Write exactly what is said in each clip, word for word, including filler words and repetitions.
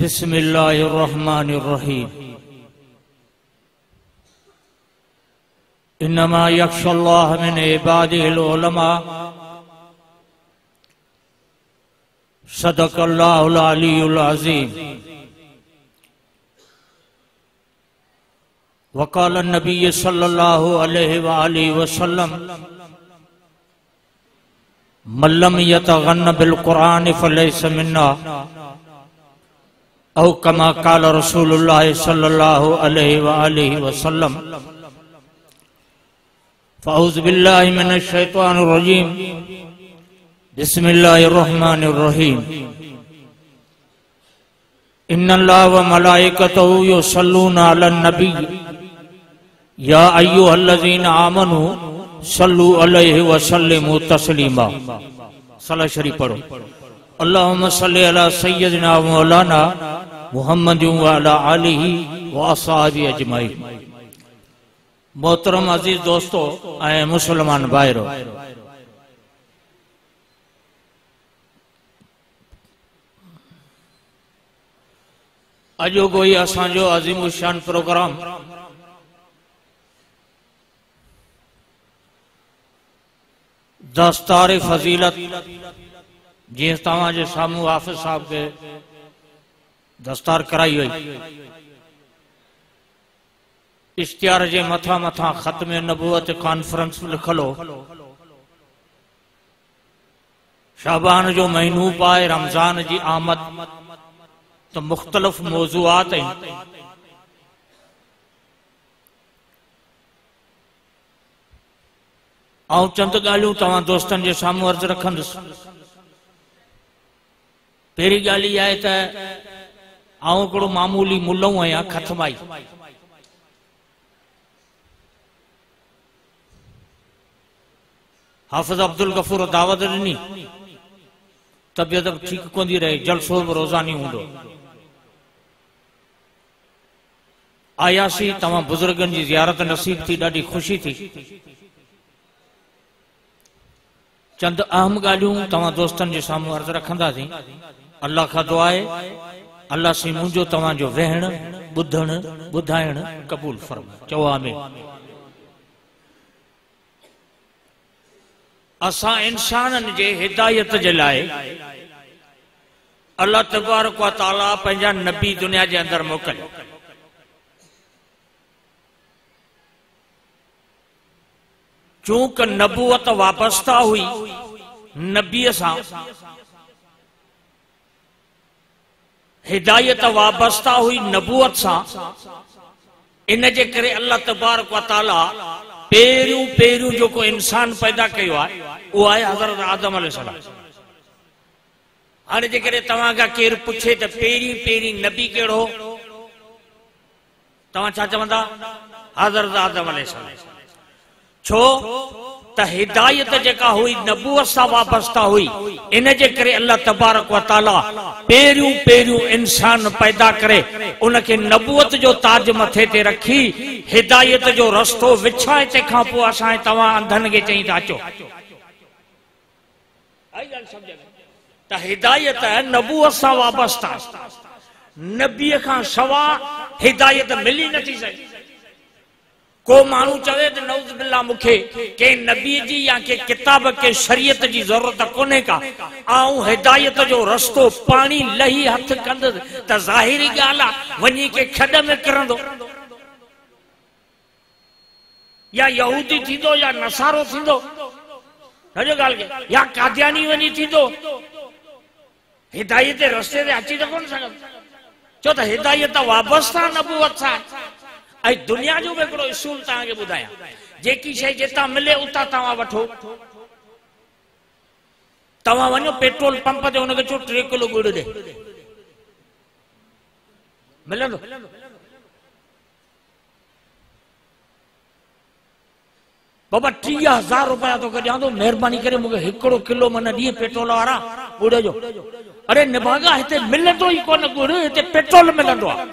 बिस्मिल्लाहिर्रहमानिर्रहीम। इन्नमा यख्शल्लाह मिन इबादिहिल उलमा। सदक़ल्लाहुल अलीयुल अज़ीम। वक़ाल नबी सल्लल्लाहु अलैहि व आलिहि वसल्लम मल्लम यतगन्न बिल कुरान फलैसा मिन्ना औ कमा क़ाल रसूलुल्लाह सल्लल्लाहु अलैहि व आलिहि वसल्लम। फ़अऊज़ु बिल्लाहि मिनश शैतानिर रजीम। बिस्मिल्लाहिर्रहमानिर्रहीम। इन्नल्लाह व मलाइकतहु युसल्लूना अलन नबी या अय्युहल्लज़ीना आमनू सल्लू अलैहि व सल्लिमू तस्लीमा। सलाह शरीफ पढ़ो। अल्लाहुम्मा सल्लि अला सय्यदिना व मौलाना मुहम्मद व अला आलिहि व अस्हाबिहि अजमाइन। मोहतरम अजीज दोस्तों ऐं मुसलमान भाइरो, अजो कोई असांजो अज़ीमुशान प्रोग्राम दस्तार फजीलत जीअं तव्हांजे साम्हूं हाफ़िज़ साहब के दस्तार कराई वई, इश्तिहार जे मथा मथा ख़त्म नबूवत कॉन्फ्रेंस लिखल हो। शाबान जो महीनो पाए रमज़ान जी आमद तो मुख्तलिफ मौज़ूआत आहिनि। ऐं चंद ॻाल्हियूं तव्हां दोस्तनि जे साम्हूं अर्ज़ रखंदुसि। पहिरीं ॻाल्हि इहा आहे त आउं हिकिड़ो मामूली मुल्लऊं आहियां, खतमाई। हाफ़िज़ अब्दुल गफूर दावत ॾिनी, तबियत बि ठीकु कोन थी रहे, जलसो बि रोज़ानी हूंदो। आयासीं, तव्हां बुज़ुर्गनि जी ज़ियारत नसीब थी, ॾाढी ख़ुशी थी। चंद अहम ॻाल्हियूं तव्हां दोस्तनि जे साम्हूं अर्ज़ रखंदासीं। अल्लाह खां दुआ आहे अल्लाह से मुंहिंजो तव्हांजो वेहण, ॿुधण, ॿुधाइण क़बूल फरमाए। चओ आमीन। असां इंसाननि जे हिदायत जे लाइ अल्लाह तबारक व तआला पंहिंजा नबी दुनिया जे अंदरि मोकिलिया। चूंकि नबूवत वाबस्ता हुई नबीअ सां, हिदायत वाबस्ता हुई नबूवत सां, इन जे करे अल्लाह तबारक व तआला पहिरियों पहिरियों जेको इंसान पैदा कयो आहे उहो आहे हज़रत आदम अलैहिस्सलाम। हाणे जेकॾहिं तव्हां खां केरु पुछे त पहिरीं पहिरीं नबी कहिड़ो हो, तव्हां छा चवंदा? हज़रत आदम अलैहिस्सलाम। छो त हिदायत जेका हुई नबूवत सां वाबस्ता हुई, इन जे करे अल्लाह तबारक व तआला पहिरियों पहिरियों इंसान पैदा करे उनखे नबूवत जो ताज मथे ते रखी हिदायत जो रस्तो विछाए, तंहिंखां पोइ असां तव्हां अंधनि खे चई था अचो। त हिदायत नबूवत सां वाबस्ता, नबीअ खां सवा हिदायत मिली नथी सघे। को माण्हू चवे त नऊज़ बिल्लाह मूंखे के नबी जी या के किताब के शरीयत जी ज़रूरत कोन्हे का, आऊं हिदायत जो रस्तो पाणी लही हथ कंदुसि त ज़ाहिरी ॻाल्हि आहे वञी के खॾ में किरंदो, या यहूदी थींदो या नसारो थींदो, सॼो ॻाल्हि के, या कादियानी वञी थींदो। हिदायत जे रस्ते ते अची त कोन सघंदो, छो त हिदायत वाबस्ता नबूवत सां। ऐं दुनिया जो बि हिकिड़ो उसूल तव्हांखे ॿुधायां, जेकी शइ जितां मिले उतां तव्हां वठो। तव्हां वञो पेट्रोल पंप ते हुनखे चओ टे किलो गुड़ ॾे, मिलंदो? बाबा टीह हज़ार रुपया तोखे ॾियां थो, महिरबानी करे मूंखे हिकिड़ो किलो मन ॾींहुं पेट्रोल वारा गुड़ जो। अरे निभागा, हिते मिलंदो ई कोन गुड़, हिते पेट्रोल मिलंदो आहे।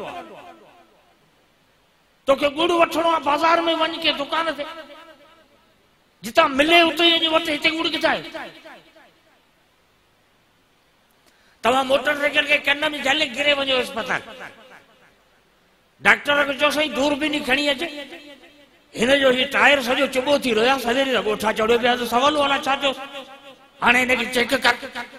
तोखे गुड़ वठणो आहे बाज़ार में वञ के दुकान ते, जितां मिले उते ई वठ, हिते गुड़ किथे आहे? तव्हां मोटरसाइकिल के कन में झले गिरे वञो अस्पताल, डॉक्टर खे चओ साईं दूरबीनी खणी अचे, हिन जो ही टायर सॼो चुबो थी रहियो आहे, सॼे ॾींहुं ॻोठा चढ़ियो पिया त सवाल वाला छा थियो, हाणे हिनखे चेक कर।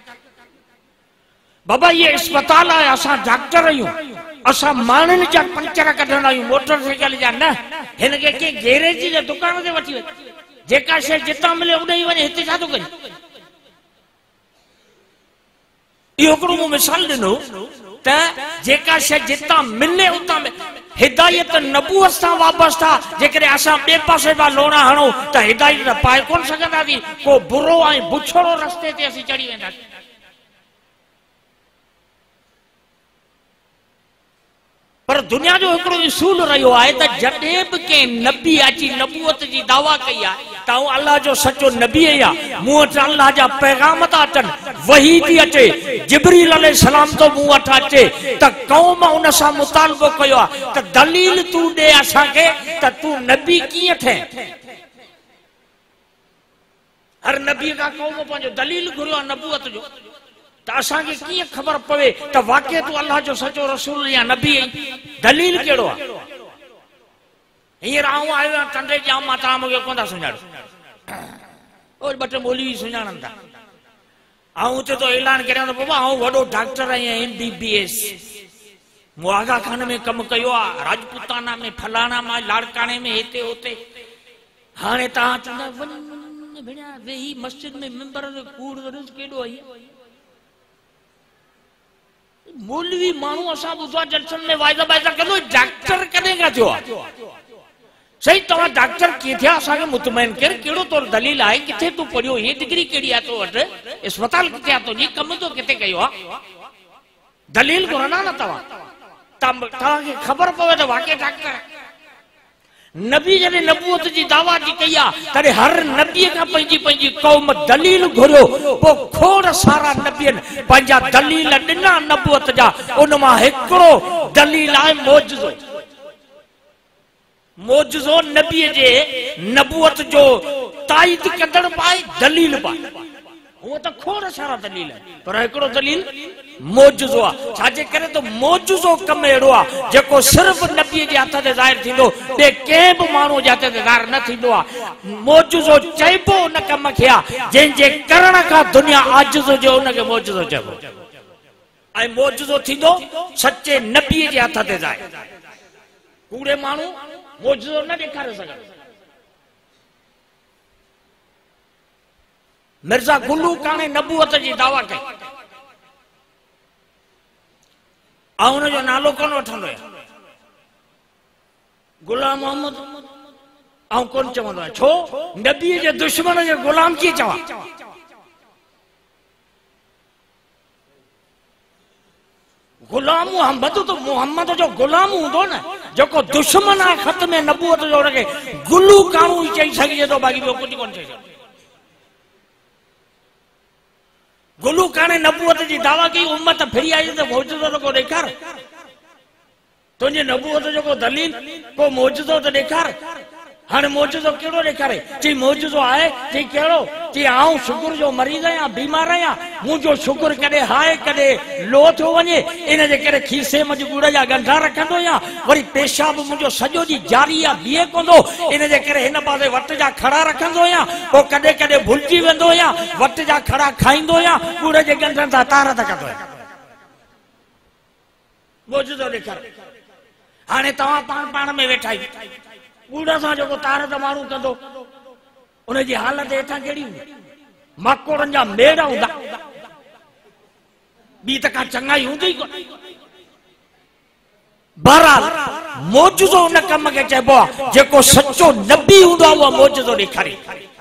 बाबा ये अस्पताल आहे, असां डॉक्टर आहियूं, असां माण्हुनि जा पंचर कढंदा आहियूं, मोटरसाइकिल जा न। हिनखे कंहिं गैरेज जे दुकान ते वठी वञे, जेका शइ जितां मिले उॾे ई वञे, हिते छा थो करे। इहो हिकिड़ो मूं मिसाल ॾिनो त जेका शइ जितां मिले उतां हिदायत नबूअत सां वाबस्ता, जेकॾहिं असां ॿिए पासे पिया लोणा हणूं त हिदायत पाए कोन सघंदासीं, को बुरो ऐं बुछड़ो रस्ते ते असीं चढ़ी वेंदासीं। पर दुनिया जो हिकिड़ो उसूल रहियो आहे त जॾहिं बि कंहिं नबी अची नबूअत जी दावा कई आहे त हू अल्लाह जो सचो नबी आहे, मूं वटि अल्लाह जा पैगाम था अचनि, वही थी अचे, जिब्रील अलैहिस्सलाम तो मूं वटि अचे, त क़ौम उन सां मुतालबो कयो आहे त दलील तूं ॾे असांखे त तूं नबी कीअं ठहे। हर नबी खां क़ौम पंहिंजो दलील घुरियो आहे नबूअत जो, त असांखे कीअं ख़बर पवे त वाक़ई तूं अल्लाह जो सचो रसूल या नबी आहीं। दलील कहिड़ो आहे? हींअर आऊं आयो आहियां टंडे जाम मां, तव्हां मूंखे कोन था सुञाणो, और ॿ टे मौलवी सुञाणनि था। आऊं हुते तो ऐलान करियां त बाबा आऊं वॾो डॉक्टर आहियां, एम बी बी एस, मूं आगा खान में कमु कयो आहे, राजपुताना में, फलाना में, लाड़काणे में, हिते हुते। हाणे तव्हां चवंदा वञ भेणिया वेही मस्जिद में मिंबर ते कूड़ केॾो आई। मौलवी माण्हू असां ॿुधो जलसनि में वाइदा वाइदा कंदो, डॉक्टर कॾहिं खां थियो आहे? सही तव्हां डॉक्टर कीअं थिया, असांखे मुतमइन कर, कहिड़ो तोर दलील आहे, किथे तूं पढ़ियो, हीअ डिग्री कहिड़ी आहे तो वटि, अस्पताल किथे आहे तुंहिंजी, कमु तो किथे कयो आहे, दलील घुरंदा न तव्हां। तव्हांखे ख़बर पवे त वाक़ई डॉक्टर नबी जॾहिं नबूअत जी दावा जी कई आहे, तॾहिं हर नबीअ खां पंहिंजी पंहिंजी क़ौम दलील घुरियो, पोइ खोड़ सारा नबियनि पंहिंजा दलील ॾिना नबूअत जा। उन मां हिकिड़ो दलील आहे मौजज़ो। मौजज़ो नबीअ जे नबूअत जो ताईद कंदड़ पाए, दलील पाए। वो तो खोड़ सारा दलील है, पर हिकिड़ो दलील मौजज़ो आहे। छाजे करे तो मौजज़ो कम अहिड़ो आहे जेको सिर्फ़ नबीअ जे हथ ते ज़ाहिर थींदो, ॿिए कंहिं बि माण्हू जे हथ ते ज़ाहिर न थींदो आहे। मौजज़ो चइबो उन कम खे आहे जंहिंजे करण खां दुनिया आजिज़ हुजे, उनखे मौजज़ो चइबो। ऐं मौजज़ो थींदो सचे नबीअ जे हथ ते ज़ाहिर। कूड़े माण्हू मौजज़ो न ॾेखारे सघनि। मिर्ज़ा गुल्लू काणे नबूअत जी दावा कई, ऐं हुनजो नालो कोन वठंदो आहे, गुलाम मोहम्मद ऐं कोन चवंदो आहे। छो? नबीअ जे दुश्मन जो गुलाम कीअं चवां? गुलाम मोहम्मद तो मोहम्मद जो गुलाम हूंदो न, जेको दुश्मन आहे ख़त में नबूअत जो, हुनखे गुल्लू काणू ई चई सघिजे थो, बाक़ी ॿियो कुझु कोन चई सघे। गुल्लू काणे नबूअत जी दावा की उम्मत फिरी आई तो मौजूदो तो को ॾेखार, तुंहिंजे नबूअत जो को दलील, को मौजूदो तो ॾेखार। हाणे मौजूदो कहिड़ो ॾेखारे? चई मौजूदो आहे, चई कहिड़ो? चई आऊं शुगर जो मरीज़ आहियां, बीमार आहियां, मुंहिंजो शुगर कॾहिं हाय कॾहिं लो थियो वञे, इन जे करे खीसे में गुड़ जा गंढा रखंदो आहियां, वरी पेशाब मुंहिंजो सॼो ॾींहुं जारी आहे, बीहे कोंदो, इन जे करे हिन पासे वट जा खड़ा रखंदो आहियां, पोइ कॾहिं कॾहिं भुलिजी वेंदो आहियां, वट जा खड़ा खाईंदो आहियां, गुड़ जे गंढनि सां तारत कंदो आहियां। मौजूदो ॾेखार। हाणे तव्हां पाण पाण में वेठा आहियो, गुड़ सां जेको तारत माण्हू कंदो, उनजी हालत हेठां कहिड़ी हूंदी? माकोड़नि जा मेड़ हूंदा, ॿी त का चङाई हूंदी कोन। बहरहाल मौजूदो उन कम खे चइबो आहे जेको सचो नबी हूंदो आहे, उहो मौजूदो ॾेखारे।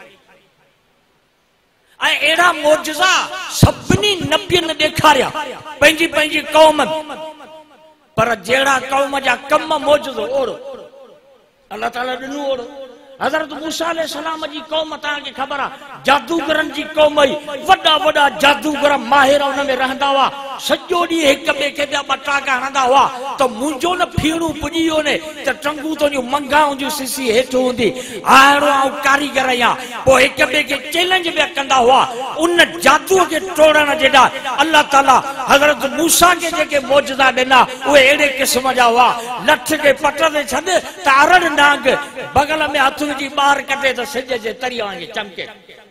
ऐं अहिड़ा मौजज़ा सभिनी नबियनि ॾेखारिया पंहिंजी पंहिंजी क़ौम, पर जहिड़ा क़ौम जा कम मौजूदो ओड़ो अल्लाह ताला ॾिनो ओड़ो। हज़रत मूसा अलैहिस्सलाम जी क़ौम तव्हांखे ख़बर आहे, जादूगरनि जी क़ौम हुई, वॾा वॾा जादूगर माहिर हुन में रहंदा हुआ, सॼो ॾींहुं हिक ॿिए खे ॿिया ॿटाका हणंदा हुआ, तो मुंहिंजो न फीणू पुॼी वियो ने त टंगू तुंहिंजूं मंगाऊं जूं सिसी हेठि हूंदी आहिड़ो आऊं कारीगर आहियां। पोइ हिक ॿिए खे चैलेंज पिया कंदा हुआ। उन जादूअ खे टोड़ण जेॾा अल्लाह ताला हज़रत मूसा खे जेके मौजज़ा ॾिना उहे अहिड़े क़िस्म जा हुआ। लठ खे पट ते छॾ त अरड़ नांग बगल में हथ विझी ॿाहिरि कढे त सिज जे तरीअ वांगुरु चमके,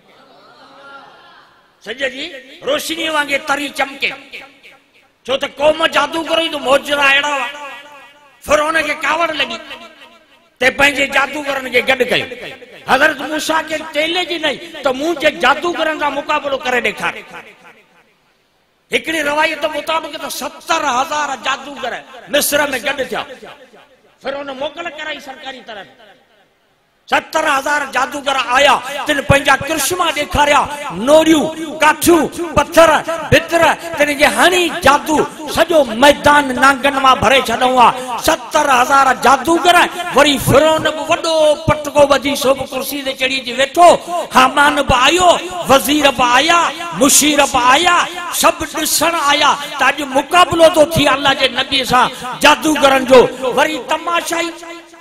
सिज जी रोशनी वांगुरु तरी चमके। छो त क़ौम जादूगर हुई त मौजज़ा अहिड़ा हुआ। फिरौन खे कावड़ लॻी ते पंहिंजे जादूगरनि खे गॾु कयो। हज़रत मूसा खे चैलेंज ॾिनई त मुंहिंजे जादूगरनि सां मुक़ाबिलो करे ॾेखार। हिकिड़ी रवायत मुताबिक़ त सत्तर हज़ार जादूगर मिस्र में गॾु थिया। फिरौन मोकल कराई सरकारी तरफ़। सत्तर हजार जादूगर आया, तिन पंहिंजा कृष्मा ॾेखारिया, नोरियूं काठियूं पत्थर भितर तिन जे हणी जादू सॼो मैदान नांगन मां भरे छॾियो आहे। सत्तर हजार जादूगर वरी फिरौन बि वॾो पटको ॿधी सो बि कुर्सी ते चढ़ी अची वेठो। हामान बि आयो, वज़ीर बि आया, मुशीर बि आया, सभु ॾिसण आया त अॼु मुक़ाबिलो थो थिए अल्लाह जे नबी सां जादूगरनि जो। वरी तमाशाई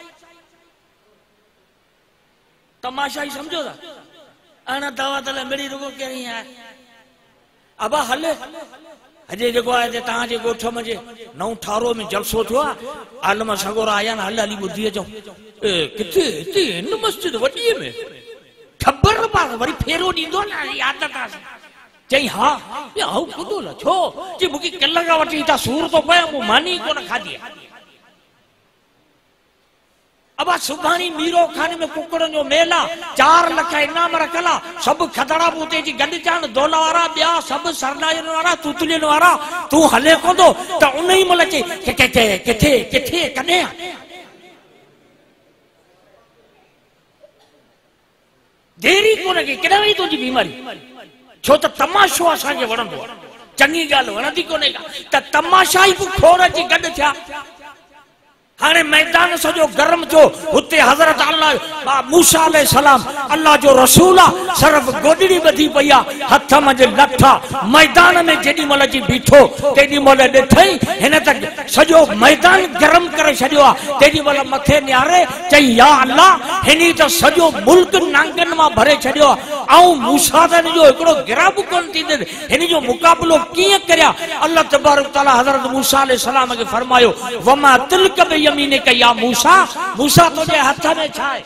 तमाशाई समझो था अना दवा तले मेरी रुगो के रही है अब हले अजे जेको आहे ते तहां जे गोठ में जे नौ ठारो में जलसो थियो आलम सगोरा आया न हल हली बुद्धि अचो ए किथे इते इन मस्जिद वडी में खबर न पा वरी फेरो दींदो ना आदत आ चई हां ये हाउ कुदो ल छो जी मुकी कल्ला वठी ता सूर तो पया मु मानी कोन खादी। अब सुभानी मीरो खाने में कुकड़न जो मेला चार लख इनाम रखला सब खतरा बूते जी गड चान दोला वारा बिया सब सरनायन वारा तुतलिन वारा तू हले कोंदो त उनई मल चे के के के किथे किथे कने देरी कोन के केडा वई तुजी बीमारी छो त तमाशो असा के वणंदो चंगी गाल वणंदी कोने त तमाशाई को खोर जी गड थया। हाने मैदान सजो गरम थियो हुते हजरत अल्लाह मूसा अलैहि सलाम अल्लाह जो रसूल सिर्फ गोडड़ी बधी पया हथ में जे लठा मैदान में जेडी मल जी बीठो तेडी मल ॾिठई हिन तक सजो मैदान गरम करे छडियो तेडी मल मथे न्यारे चई या अल्लाह हिनी त सजो मुल्क नांगन मां भरे छडियो आऊं मूसा दन जो एकड़ो गिराब कोन थी हिन जो मुकाबलो किए करया। अल्लाह तबारक तआला हजरत मूसा अलैहि सलाम के फरमायो वमा तिलक यमीने का या मूसा मूसा तुझे हथ में छाए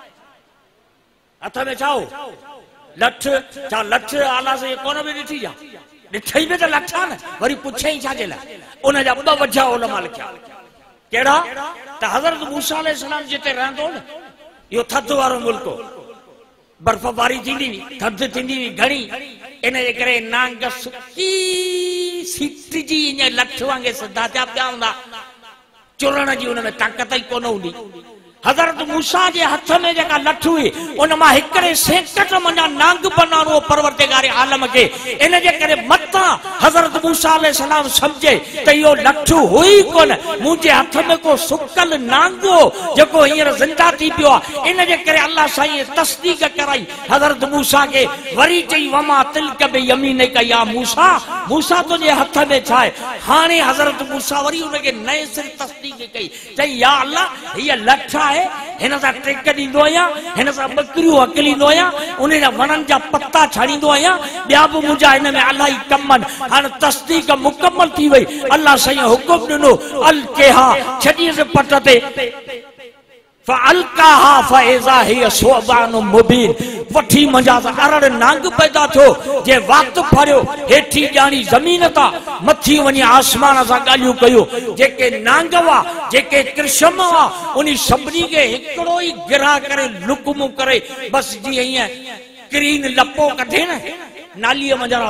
हथ में छाओ लठ छा लठ आला से कोन भी ॾिठी जा ॾिठई में त लठा न वरी पुछई छा जे ला उन जा ॿ वजह उलमा लिखिया केड़ा त हजरत मूसा अलैहि सलाम जिते रहंदो न यो थध वारो मुल्क बर्फबारी थींदी थध थींदी घणी इन जे करे नांग सुकी सिटजी इन लठ वांगे सदा पिया पिया हूंदा चुरण जी उनमें ताकत ही कोन हुंदी। हजरत मूसा जे हथ में जेका लठ हुई उन मां हिकड़े सेकट मना नांग बनानो परवरदिगार आलम के इन जे करे मता हजरत मूसा अलैहि सलाम समझे त यो लठ हुई कोन मुझे हथ में को सुकल नांगो जेको हियर जिंदा थी पियो इन जे करे अल्लाह साईं तस्दीक कराई हजरत मूसा के वरी चई वमा तिलक बे यमीन का या मूसा मूसा तो जे हथ में छाए। हाने हजरत मूसा वरी उन के नए सिर तस्दीक कई चई या अल्लाह ये लठ है हिन सां टेक ॾींदो आहियां हिन सां बकरियूं हकलींदो आहियां उन जा वणनि जा पत्ता छाड़ींदो आहियां ॿिया बि मुंहिंजा हिन में इलाही कम आहिनि। हाणे तस्दीक मुकमल थी वई अल्लाह साईं हुकुम ॾिनो अल केहा छॾीसि पट ते फअल्काहा फइज़ा हिय सुबान मुबीन वठी मंजा अरड़ नांग पैदा थियो जे वक्त फरियो हेठी ॼाणी ज़मीन ता मथी वनी आसमान सा गालियूं कयो जेके नांग वा जेके कृष्म वा उनी सभनी के हिकड़ो ही गिरा करे लुकमु करे बस जी हिय क्रीन लपो कढे न नाली मंजरा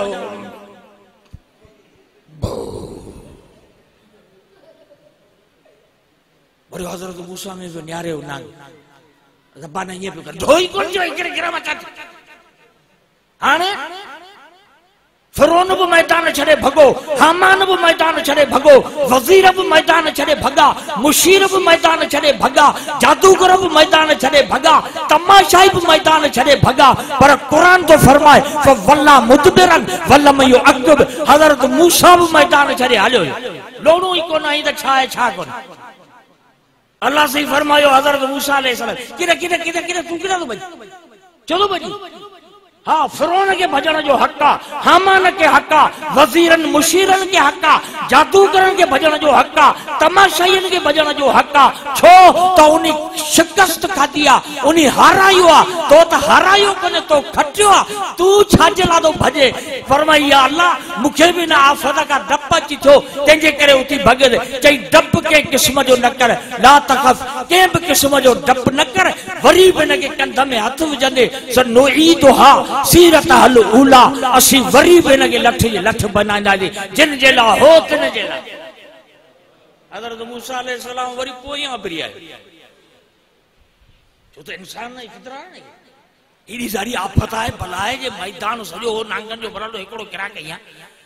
और हजरत मूसा में जो न्यारे नांग ज़बान ये पे ढोई कोन जो एकरे गिरा मचा हाने फिरौन भी मैदान छड़े भगो हामान भी मैदान छड़े भगो वजीर भी मैदान छड़े भगा मुशीर भी मैदान छड़े भगा जादूगर भी मैदान छड़े भगा तमाशाई भी मैदान छड़े भगा पर कुरान तो फरमाए फवल्ला मुदबिरन वल्लम युअक्ब हजरत मूसा भी मैदान छड़े हलियो लोणो ही कोन आई त छा आहे छा कोन। अल्लाह से फरमायो हजरत मूसा अलैहिस्सलाम किरे किरे किरे किरे तू किरे तो भई चलो भई हाँ फिरौन के भजन जो हक आ, हामान के हक आ, वजीरन मुशीरन के हक आ, जादूगरन के भजन जो हक आ, तमाशाइन के भजन जो हक आ। छो तो उन्हीं शिकस्त खाती आ, उन्हीं हारायो आ, तो तो हारायो कोने तो खटियो आ, तू छाजला तो भजे। फरमाई या अल्लाह मुखे भी ना आफत का डप अची थियो तेंजे करे उठी भगे चई डप के किस्म जो न कर ला तखफ के भी किस्म जो डप न कर वरी भी न के कंध में हथ विझंदे सनो ईदुहा सीरत हल उला असी वरी भी न के लठ जे लठ बनांदासी जिन जे ला हो तिन जे ला। हजरत मूसा अलैहिस्सलाम वरी पोयां फिरी आयो छो तो इंसान नहीं फितरा नहीं एडी सारी आफत है भलाए जे मैदान सजो हो नांगन जो भरलो एकड़ो किरा कया।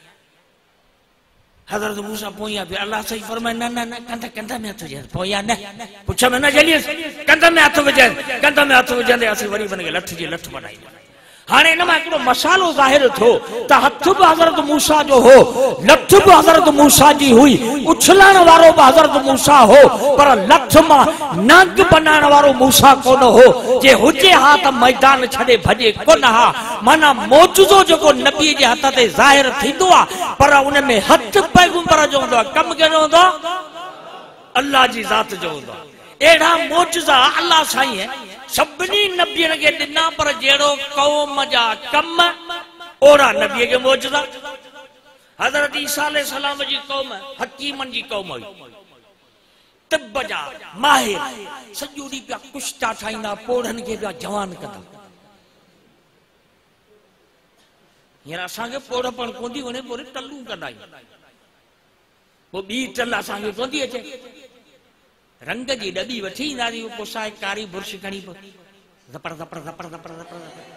हजरत मूसा पोया फिर अल्लाह सही फरमाए न न न कंध कंध में हथ जे पोया न पुछ में न जलिए कंध में हथ विझे कंध में हथ विझंदे असी वरी बन के लठ जे लठ बनाई। हाँ इनमें हिकिड़ो मसालो ज़ाहिर थो त हथ भी हज़रत मूसा जो हो लठ भी हज़रत मूसा जी हुई उछलण वारो भी हज़रत मूसा हो पर लठ मां नाग बनाने वारो मूसा कोन हो जे हुजे हा त मैदान छड़े भजे कोन हा। माना मौजूदो जो नबी जे हथ ते ज़ाहिर थींदो आ पर उन में हथ पैगंबर जो हुंदो कम केड़ो हुंदो अल्लाह जी ज़ात जो हुंदो। एड़ा मौजूदा अल्लाह साईं सभिनी नबियन के दिना पर जेड़ो कौम जा कम ओड़ा नबी के मौजूदा। हजरत ईसा अलैहिस्सलाम जी कौम हकीमन जी कौम हुई तिब जा माहिर सॼो ॾींहुं पिया कुश्ता ठाहींदा पोड़नि खे पिया जवान कंदा। हींअर असांखे पोड़पण कोन्ह थी वञे पोइ टलूं कंदा आहियूं पोइ ॿी टल असांखे कोन्ह थी अचे रंग जी डबी वठी ईंदासीं पोसाए कारी बुर्श खणी ज़पर ज़पर ज़पर ज़पर ज़पर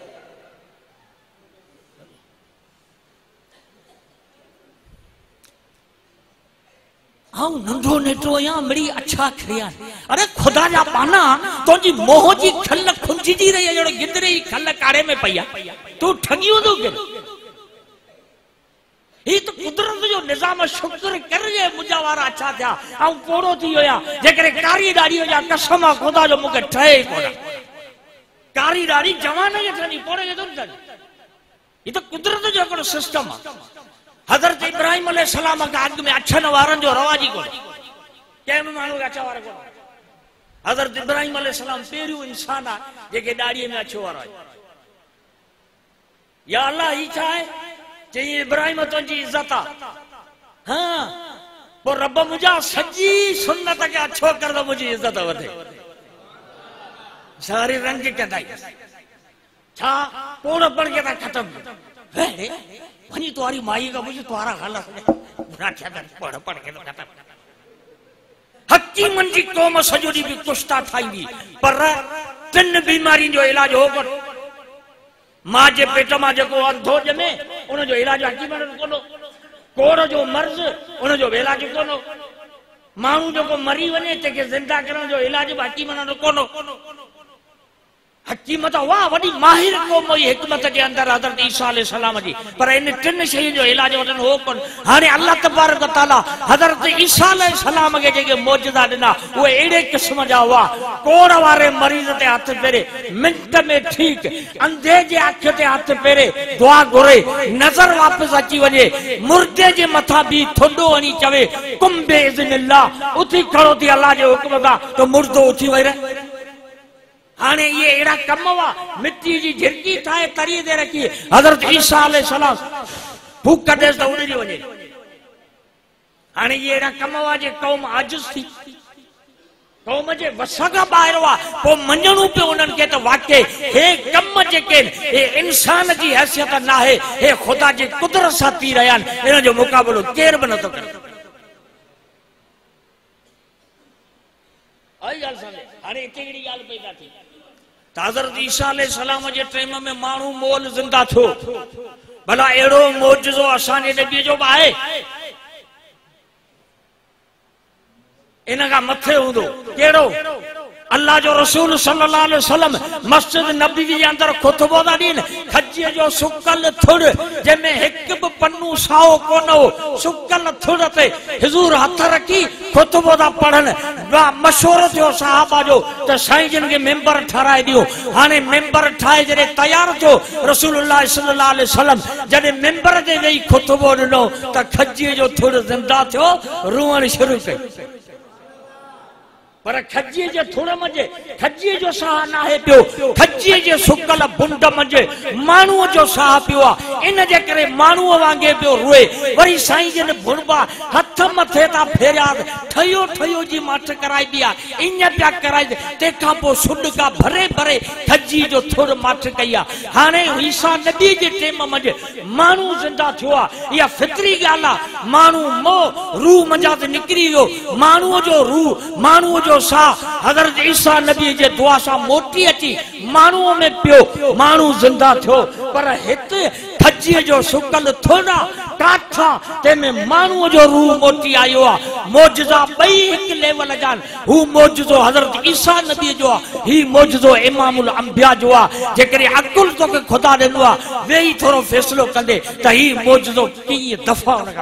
हाँ नंढो नेटो या मिड़ी अच्छा खरिया अरे खुदा जा पाना तो जी मोह जी खल खुंझी रही है जड़ो गिदरे ही खल काड़े में पया तू ठगियो तो के ये तो कुदरत जो निजाम शुक्र कर जे मुजा वारा अच्छा था आ पोड़ो थी होया जेकरे कारी दाढ़ी हो जा कसम खुदा जो मुके ठहे कोना कारी दाढ़ी जवान के थनी पोड़े के तो ये तो कुदरत जो एकड़ो सिस्टम है। हजरत इब्राहिम अलैहिस्सलाम का आग में अछन वारन जो रवाजी को के मानू अच्छा वार को हजरत इब्राहिम अलैहिस्सलाम पेरियो इंसान आ जेके दाढ़ी में अछो वारो या अल्लाह ही चाहे जे इब्राहिम तो जी इज्जत आ हां वो रब मुजा सजी सुन्नत के अछो कर दो मुझी इज्जत वधे सारी रंग के दाई छा पोड़ पड़ के ता खत्म है वनी तुम्हारी माई का मुझे तुम्हारा हाल राठा कर पढ़ पढ़ के खत्म। हकीमन जी कौम सजोड़ी भी कुश्ता ठाईंदी पर तिन बीमारी जो इलाज हो कर मां जे पेट मां जको अंधो जमे उन जो इलाज हकीमन कोनो कोड़ जो मर्ज उन जो इलाज कोनो मानू जो को मरी वने ते के जिंदा करण जो इलाज हकीमन कोनो। हकीमत वाह वडी माहिर कौम हुई हिकमत के अंदर हजरत ईसा अलैहिस्सलाम जी पर इन टिन शय जो इलाज वटन हो कोन। हाने अल्लाह तबारक तआला हजरत ईसा अलैहिस्सलाम के जेके मौजूदा दिना वो एड़े किस्म जा हुआ कोड़ वारे मरीज ते हाथ फेरे मिनट में ठीक अंधे जे आंख ते हाथ फेरे दुआ घुरे नजर वापस अची वने मुर्दे जे मथा भी थोडो हणी चवे कुम बे इज़्निल्लाह उठी खड़ो थी अल्लाह जे हुक्म दा तो मुर्दो उठी वरे। हाने ये एड़ा कम वा मिट्टी जी झिरकी ठाए तरी दे रखी हजरत ईसा अलैहिस्सलाम फूक कर दे तो उड़ी वने। हाने ये एड़ा कम वा जे कौम आजिज थी कौम जे वसगा बाहर वा को मञणो पे उनन के तो वाके हे कम जे के हे इंसान जी हैसियत ना है हे खुदा जी कुदरत सा थी रहन इन जो मुकाबलो केर बन तो करे। आई गाल सामने हाने केड़ी गाल पैदा थी हजरत ईसा अलैहिस्सलाम जे टाइम में मानू मोल जिंदा थो भला एड़ो मौजूदो असाने नबी जो आहे इनका मथे हुंदो केड़ो अल्लाह जो रसूल सल्लल्लाहु अलैहि वसल्लम मस्जिद नबी के अंदर खुतबो दा दीन खज्जे जो सुकल थुड़ जैमे एक भी पन्नू साओ कोनो सुकल थुड़ ते हुजूर हथ रखी खुतबो दा पढ़न मशवरो थियो सहाबा जो त साईं जन के मेंबर ठहराए दियो हाने मेंबर ठाए जरे तैयार थियो रसूलुल्लाह सल्लल्लाहु अलैहि वसल्लम जने मेंबर ते वेई खुतबो ॾिनो त खज्जे जो थुड़ जिंदा थियो रोअण शुरू कई पर खज्जे जे थुड़ मजे खज्जे जो साह ना है पियो खज्जे जे सुकल बुंड मजे मानू जो साह पियो इन जे करे मानू वांगे पियो रोए वरी साईं जन बुणबा हथ मथे ता फेरिया ठयो ठयो जी माठ कराई दिया इन पिया कराई ते का पो सुडका भरे भरे खज्जी जो थुड़ माठ कया हाने ईसा नबी जे टेम मजे मानू जिंदा थियो या फितरी गाला मानू मो रूह मजा ते निकरी गयो मानू जो रूह मानू जो सा हजरत ईसा नबी जे दुआ सा मोटी अची मानू में पियो मानू जिंदा थियो पर हित खज्जी जो सुकल थोड़ा काठा ते में मानू जो रूह मोटी आयो आ मौजजा बई एक लेवल जान हु मौजजो हजरत ईसा नबी जो ही मौजजो इमामुल अंबिया जो आ जेकरे अकुल तो के खुदा देनो आ वेई थोरो फैसलो कंदे त ही मौजजो की दफा उनका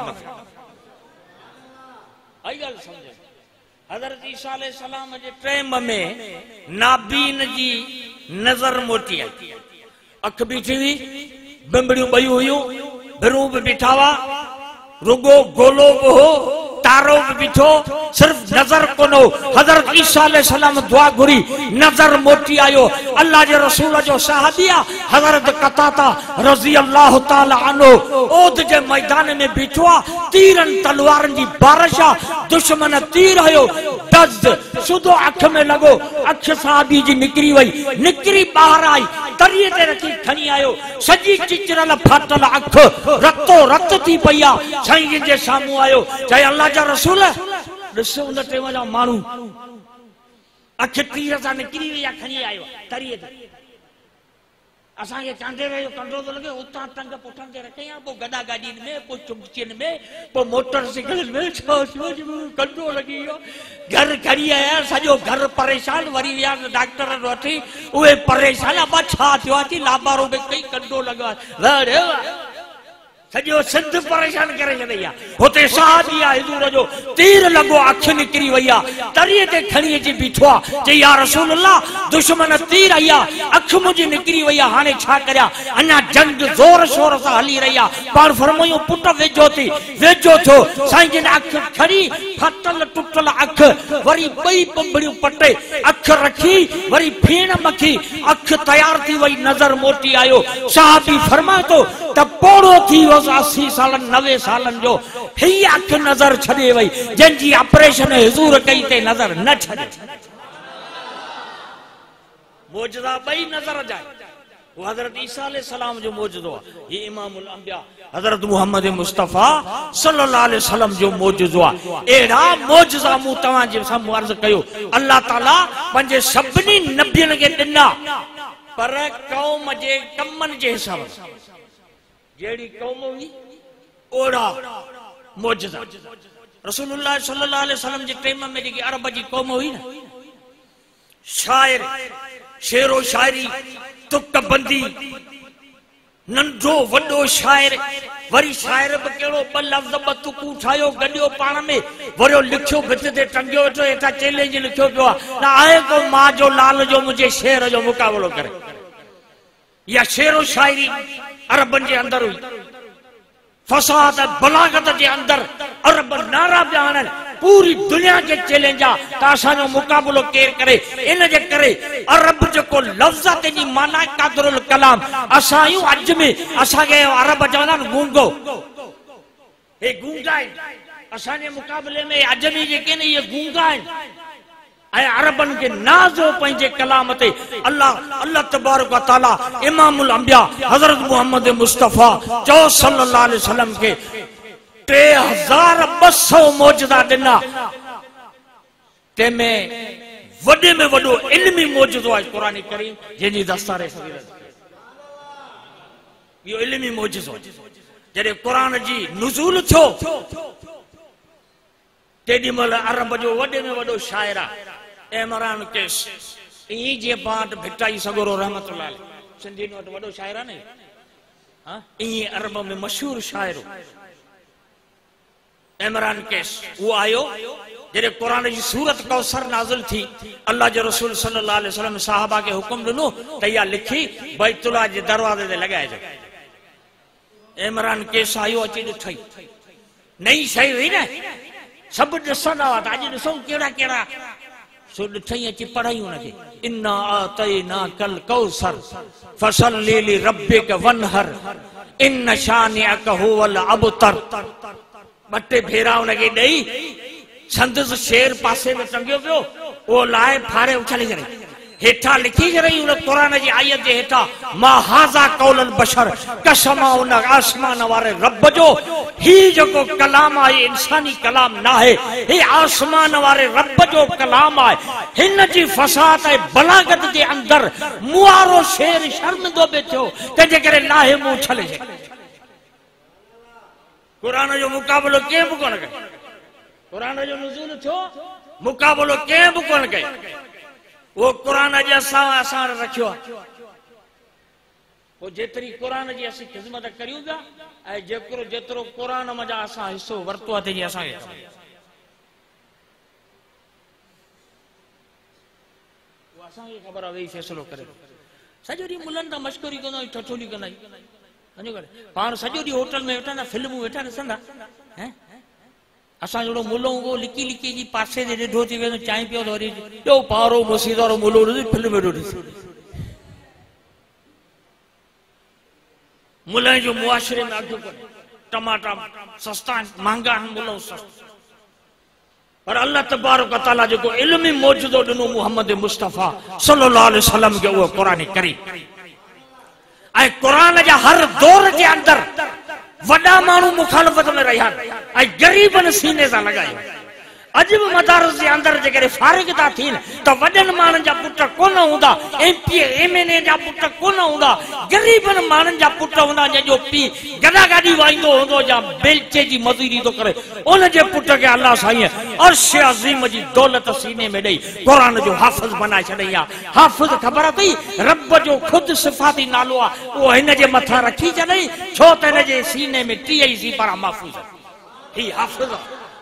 आई गल समझ हजरत ईसा अलैहि सलाम जे टाइम में नाबीन जी नजर मोटी आई अख बीठी हुई बिंबड़ियों बई हुई बिरू भी बिठावा रुगो गोलो हो तारो भी बिठो सिर्फ नजर कोनो हजरत ईसा अलैहि सलाम दुआ घुरी नजर मोटी आयो अल्लाह जे रसूल जो सहाबिया हजरत कताता रजी अल्लाह ताला अन्हु ओद जे मैदान में बिठो तीरन तलवारन जी बारिशा दुश्मन तीर आयो दज सुदो अख में लगो अख साहबी जी निकरी वई निकरी बाहर आई तरिए ते रखी खणी आयो सजी चिचरल फाटल अख रतो रत थी पया साईं जे सामू आयो चाहे अल्लाह जा रसूल ॾिसो उन टेम जा माण्हू अख तीर सां निकिरी वई खणी आयो तरिए ते असांखे चांदे जो कंडो तो लगे उतां टंग पुठन ते रखे या पोइ गॾा गाॾियुनि में पोइ चुमचियुनि में पोइ मोटरसाइकिल में छो छो कंडो लगी वियो घर खड़ी आया सॼो घर परेशान वरी विया डॉक्टर वठी उहे परेशान बा छा थियो आहे लाबारो में कई कंडो लॻो आहे सॼो सिंध परेशान करे छॾई आहे हुते साहबी आहे हुजूर जो तीर लॻो अख निकिरी वई आहे तरीअ ते खणी अची बीठो आहे चई या रसूल अल्लाह दुश्मन तीर आई आहे अख मुंहिंजी निकिरी वई आहे हाणे छा करियां अञा जंग ज़ोर शोर सां हली रही आहे पाण फरमायूं पुट वेझो थी वेझो थियो साईं जिन अख खणी फटल टुटल अख वरी ॿई पंबड़ियूं पटे अख रखी वरी फीण मखी अख तयार थी वई नज़र मोटी आयो साहबी फरमाए थो त पोड़ो थी वियो अस्सी सालन नवे सालन जो ही अख नजर छॾे वई जंहिंजी ऑपरेशन हुजूर कई ते नजर न छॾे मौजज़ा ॿई नजर जा वो हजरत ईसा अलैहि सलाम जो मौजज़ो आहे ये इमामुल अंबिया हजरत मुहम्मद मुस्तफा सल्लल्लाहु अलैहि वसल्लम जो मौजज़ो आहे एड़ा मौजज़ा मु तवां जे साम्हूं अर्ज़ कयो अल्लाह ताला पंहिंजे सभिनी नबियनि खे ॾिना पर क़ौम जे कमनि जे हिसाब सां जेड़ी कौम हुई ओड़ा मौजज़ा रसूलुल्लाह सल्लल्लाहु अलैहि वसल्लम जे टाइम में जेकी अरब जी कौम हुई न शायर शेरो शायरी तुक बंदी नंढो वडो शायर वरी शायर बि कहिड़ो ॿ लफ़्ज़ ॿ तुकूं ठाहियो गॾियो पाण में वरी लिखियो भित ते टंगियो वेठो हेठां चैलेंज लिखियो पियो आहे आहे को मां जो लाल जो मुंहिंजे शेर जो मुक़ाबिलो करे या शेरो शायरी अरबन जे अंदर हुई फसाद बलागत जे अंदर अरब नारा पिया हणनि पूरी दुनिया के चैलेंज आ त असांजो मुक़ाबिलो केर करे इन जे करे अरब जेको लफ़्ज़ ते जी माना कादरुल कलाम असां अज में असांखे अरब चवंदा आहिनि गूंगो हे गूंगा आहिनि असांजे मुक़ाबले में अजमी जेके न इहे गूंगा आहिनि ऐं अरबन के नाज़ो पंहिंजे कलाम ते अल्लाह अल्लाह तबारक व तआला इमामुल अंबिया हजरत मुहम्मद मुस्तफा जो सल्लल्लाहु अलैहि वसल्लम के टे हज़ार ॿ सौ मौजज़ा ॾिना तंहिंमें वॾे में वॾो इल्मी मौजज़ो आहे क़ुरान करीम जंहिंजी दस्तारे इहो इल्मी मौजज़ो जॾहिं क़ुरान जी नुज़ूल थियो तेॾी महिल अरब जो वॾे में वॾो शाइर आहे इमरान केस ई जे पाट भिटाई सगोरो रहमतुल्लाह अलैह सिंधी वटि वॾो शाइर आहे न हाँ ई अरब में मशहूर शाइर इमरान केस वो आयो जॾहिं कुरान जी सूरत कौसर नाज़िल थी अल्लाह जो रसूल सल्लल्लाहु अलैहि वसल्लम साहबा के हुक्म ॾिनो त इहा लिखी बैतुल्लाह जे दरवाज़े ते लॻाइजो। इमरान केस आयो अची ॾिठई नई शइ हुई न सभु ॾिसंदा हुआ त अॼु ॾिसूं कहिड़ा कहिड़ा सो ॾिठई अची पढ़ाई हुनखे इन्ना आतैनाकल कौसर फसल्लि लिरब्बिक वनहर इन शानिअक हुवल अबतर। ॿ टे भेरा हुनखे ॾेई संदसि शेर पासे में टंगियो पियो उहो लाहे फाड़े उछाले छॾे हेठा लिखी छॾई हुन क़ुरान जी आयत जे हेठा मा हाज़ा कौलल बशर कसम उन आसमान वारे रब जो ही जेको कलाम आहे इंसानी कलाम न आहे ही आसमान वारे रब जो कलाम आहे हिन जी फसाहत ऐं बलागत जे अंदर मुआरो शेर शर्मिंदो बि थियो तंहिंजे करे लाहे मुंहुं छले छॾे। क़ुरान जो मुक़ाबिलो कंहिं बि कोन कयो क़ुरान जो नुज़ूल थियो मुक़ाबिलो कंहिं बि कोन कयो वो कुरान जे असां असां रखियो आहे वो जेतिरी कुरान जी असीं ख़िदमत करियूं था ऐं जेतिरो जेतिरो कुरान मजा असां हिसो वरितो आहे तंहिंजी असांखे वो असांखे ख़बर आहे वेही फ़ैसिलो करे सॼो ॾींहुं मुलनि तां मश्करी कंदा आहियूं ठठोली कंदा आहियूं सम्झो करे पाण सॼो ॾींहुं होटल में वेठा न फिल्मूं वेठा ॾिसंदा हैं असां जहिड़ो मुलो उहो लिकी लिकी जी पासे ते ॾिठो थी वेंदो चांहि पियो त वरी ॿियो पारो मुसीद वारो मुलो ॾिसी फिल्म वेठो ॾिस मुलनि जो मुआशिरे में अघु कोन्हे टमाटा सस्ता आहिनि महांगा आहिनि मुलो सस्ता पर अल्लाह तबारक व तआला जेको इल्मी मौजूदो ॾिनो मुहम्मद मुस्तफ़ा सल्लल्लाहु अलैहि वसल्लम खे उहो क़ुरान करीम ऐं क़ुरान जा हर दौर जे अंदरि वॾा माण्हू मुखालफ़त में रहिया ऐं ग़रीबनि सीने सां लॻायो अॼु बि मदारस जे अंदरि जेकॾहिं फारिग था थियनि त वॾनि माण्हुनि जा पुट कोन हूंदा M P M N A जा पुट कोन हूंदा ग़रीबनि माण्हुनि जा पुट हूंदा जंहिंजो पीउ गॾा गाॾी वाईंदो हूंदो या बेलचे जी मज़ूरी थो करे उनजे पुट खे अल्लाह साईं अर्श अज़ीम जी दौलत सीने में ॾेई क़ुरान जो हाफ़िज़ बनाए छॾई आहे। हाफ़िज़ ख़बर अथई रब जो ख़ुदि सिफ़ाती नालो आहे उहो हिन जे मथां रखी छॾई छो त हिन जे सीने में टीह ई सी पारां महफ़ूज़ ही हाफ़िज़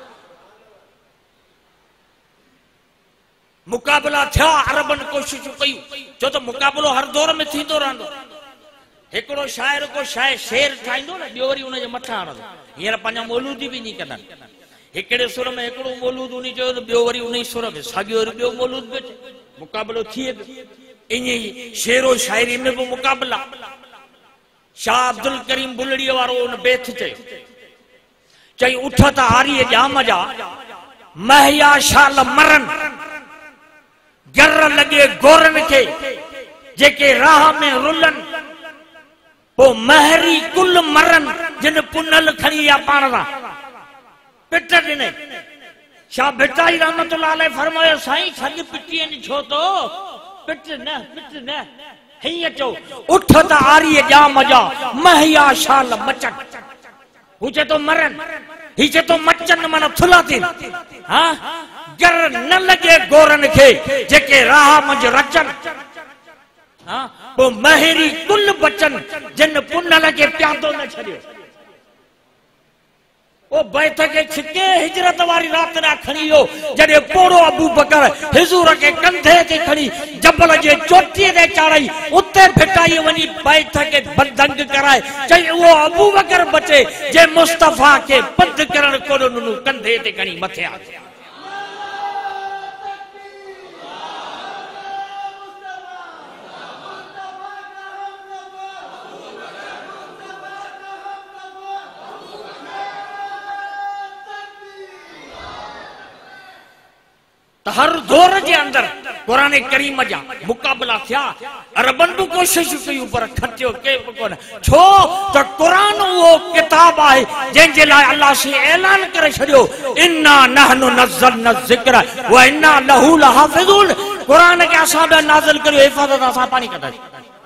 मुक़ाबिला थिया अरबनि कोशिशूं कयूं छो त मुक़ाबिलो हर दौर में थींदो रहंदो हिकिड़ो शाइर को शाइर शेर ठाहींदो न ॿियो वरी हुनजे मथां हणंदो हींअर पंहिंजा मौलूदी बि ईअं कंदा आहिनि हिकिड़े सुर में हिकिड़ो मौलूद उन चयो त ॿियो वरी उन सुर में साॻियो वरी ॿियो मौलूद बि अचे मुक़ाबिलो थिए पियो ईअं ई शेरो शाइरी में बि मुक़ाबिला शाह अब्दुल करीम बुलड़ीअ वारो उन बेथ चयो चई उठ त हारीअ जाम जा महया शाल मरन गर लगे गोरन के जेके राह में रुलन वो महरी कुल मरन जिन पुनल खणी या पाण सा पिट ॾिने शाह भिटाई रहमतुल्लाह अलैह फरमायो साईं सॼ पिटीअ नि छो तो पिट न पिट न हीअं चओ उठ त आरीअ जाम जा महया शाल मचन हू चए तो मरन ही चए तो मचन माना थुला थियनि हा गर न लगे गोरन के जेके राह मंझ रचन हाँ वो महरी कुल बचन जिन पुनल के प्यादो न छड़ियो ओ बैठ के छिके हिजरत वारी रात ना खणी हो जडे पोरो अबू बकर हुजूर के कंधे ते खणी जबल जे चोटी ते चढ़ाई उते भिटाई वनी बैठ के बंदंग कराए चई वो अबू बकर बचे जे मुस्तफा के बंद करण कोन नु कंधे ते खणी मथे आ हर दौर के अंदर कुरान करीम जा मुकाबला थिया अरबन भी कोशिश कयूं पर खटियो के कोन छो त कुरान वो किताब है जंहिंजे लाइ अल्लाह से ऐलान करे छड़ियो इन्ना नहनु नज़लना ज़िक्र व इन्ना लहू लहाफ़िज़ून कुरान के असां बि नाज़िल करियो हिफ़ाज़त असां पाणी कंदासीं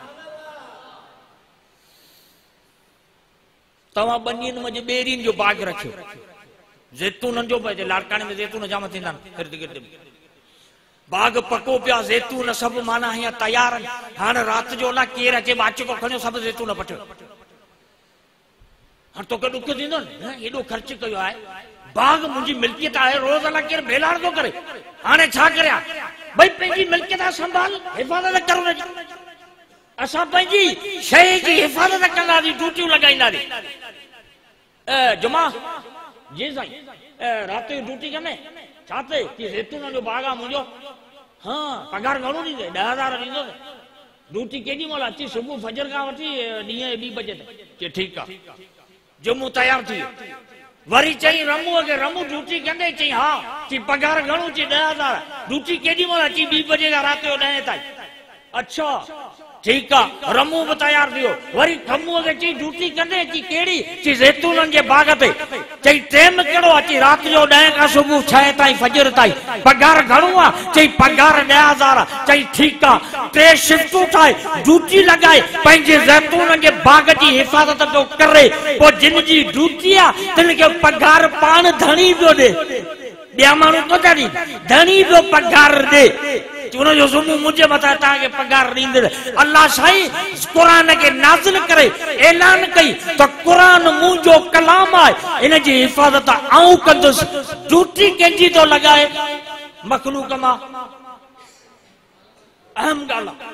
तव्हां बनियन में बेरिन जो बाग रखियो जैतून जो लाड़काने में जैतून जाम थींदा इर्द गिर्द बाग पको पिया ज़ैतून सब माना हीअं तयार हाणे राति जो अलाए केरु अचे अच को खणियो सभु ज़ैतून पटियो हाणे तोखे ॾुख थींदो न एॾो ख़र्च कयो आहे बाग मुंहिंजी मिल्कियत आहे रोज़ अलाए केरु बेलाड़ थो करे हाणे छा करियां भई पंहिंजी मिल्कियत संभाल हिफ़ाज़त कर हुनजी असां पंहिंजी शइ जी हिफ़ाज़त कंदासीं ड्यूटियूं लॻाईंदासीं जुमा जी साईं राति जो ड्यूटी कंदे छा ते कि ज़ैतून जो बाग आहे मुंहिंजो हाँ पगार घणो ॾींदे ॾह हज़ार ॾींदो ड्यूटी केॾी महिल अची सुबुह फजर खां वठी ॾींहं ॿी बजे ताईं ठीकु आहे जुमो तयार थी वियो वरी चई रमूअ खे रमू ड्यूटी कंदे चई हा चई पगार घणो चई ॾह हज़ार ड्यूटी केॾी महिल अची ॿी बजे खां राति जो ॾहें ताईं अच्छा ठीकु आहे रमू बि तयार थियो वरी खमूअ खे चई ड्यूटी कंदे चई कहिड़ी चई ज़ैतूननि जे बाग ते चई टाइम कहिड़ो आहे चई राति जो ॾहें खां सुबुह छहें ताईं फजर ताईं पगार घणो आहे चई पगार ॾह हज़ार चई ठीकु आहे टे शिफ्टूं ठाहे ड्यूटी लॻाए पंहिंजे ज़ैतूननि जे बाग जी हिफ़ाज़त पियो करे पोइ जिन जी ड्यूटी आहे तिन खे पगार पाण धणी पियो ॾे ॿिया माण्हू कोन था ॾियनि धणी पियो पगार ॾे उनजो ज़ुम्मो मुंहिंजे मथां तव्हांखे पगार ॾींदड़ अल्लाह साईं क़ुरान खे नाज़िल करे ऐलान कई त क़ुरान मुंहिंजो कलाम आहे इन जी हिफ़ाज़त आऊं कंदुसि ड्यूटी कंहिंजी थो लॻाए मखलूक मां अहम ॻाल्हि आहे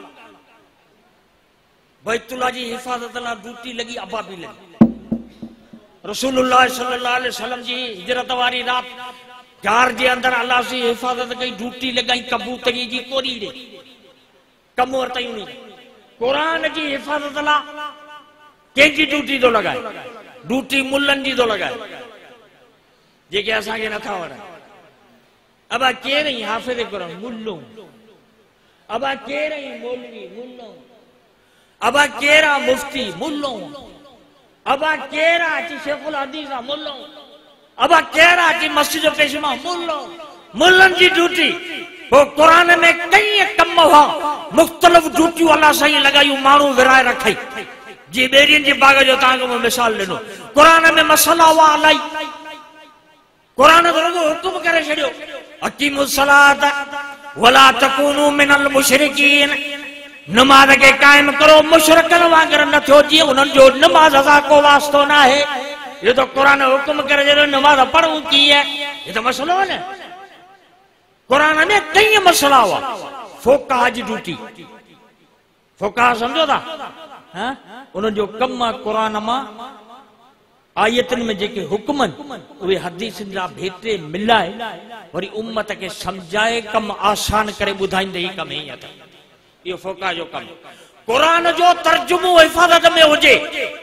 बैतुल्लाह जी हिफ़ाज़त लाइ ड्यूटी लॻी अबाबी लॻी रसूलुल्लाह सल्लल्लाहु अलैहि वसल्लम जी हिजरत वारी राति घर जे अंदर अल्लाह से हिफ़ाज़त कई ड्यूटी लगाई कबूतरी जी कोरी ॾे कम वरतई उन क़ुरान जी हिफ़ाज़त ला कंहिंजी ड्यूटी थो लॻाए ड्यूटी मुल्लनि जी थो लॻाए जेके असांखे नथा वणनि अबा केरु ई हाफ़िज़ क़ुरान मुल्लो अबा केरु ई मौलवी मुल्लो अबा केरा मुफ्ती मुल्लो अबा केरा अची शेखुल हदीस मुल्लो अब केरा की मस्जिद पेशमा मुल्लो मुल्लन की ड्यूटी वो कुरान में कई कम हुआ मुख्तलिफ ड्यूटी अल्लाह सही लगाई मानू विराए रखई जी बेरियन जी बाग जो तांगो में मिसाल लेनो कुरान में मसला हुआ अलाई कुरान को हुक्म करे छड़ियो अकीमुस सलात वला तकूनु मिनल मुशरिकीन नमाज के कायम करो मुशरिकन वांगर न थियो जी उनन जो नमाज असा को वास्तो ना है ये तो कुरान हुक्म करे जरो नमाज पढ़ू की है ये तो मसलो है ना कुरान में कई मसला हुआ फोका जी ड्यूटी फोका समझो था हां उन जो कम कुरान में आयतन में जेके हुक्मन वे हदीस जा भेटे मिलाए वरी उम्मत के समझाए कम आसान करे बुधाइंदे ही कम ही था ये फोका जो कम कुरान जो तर्जुमो हिफाजत में होजे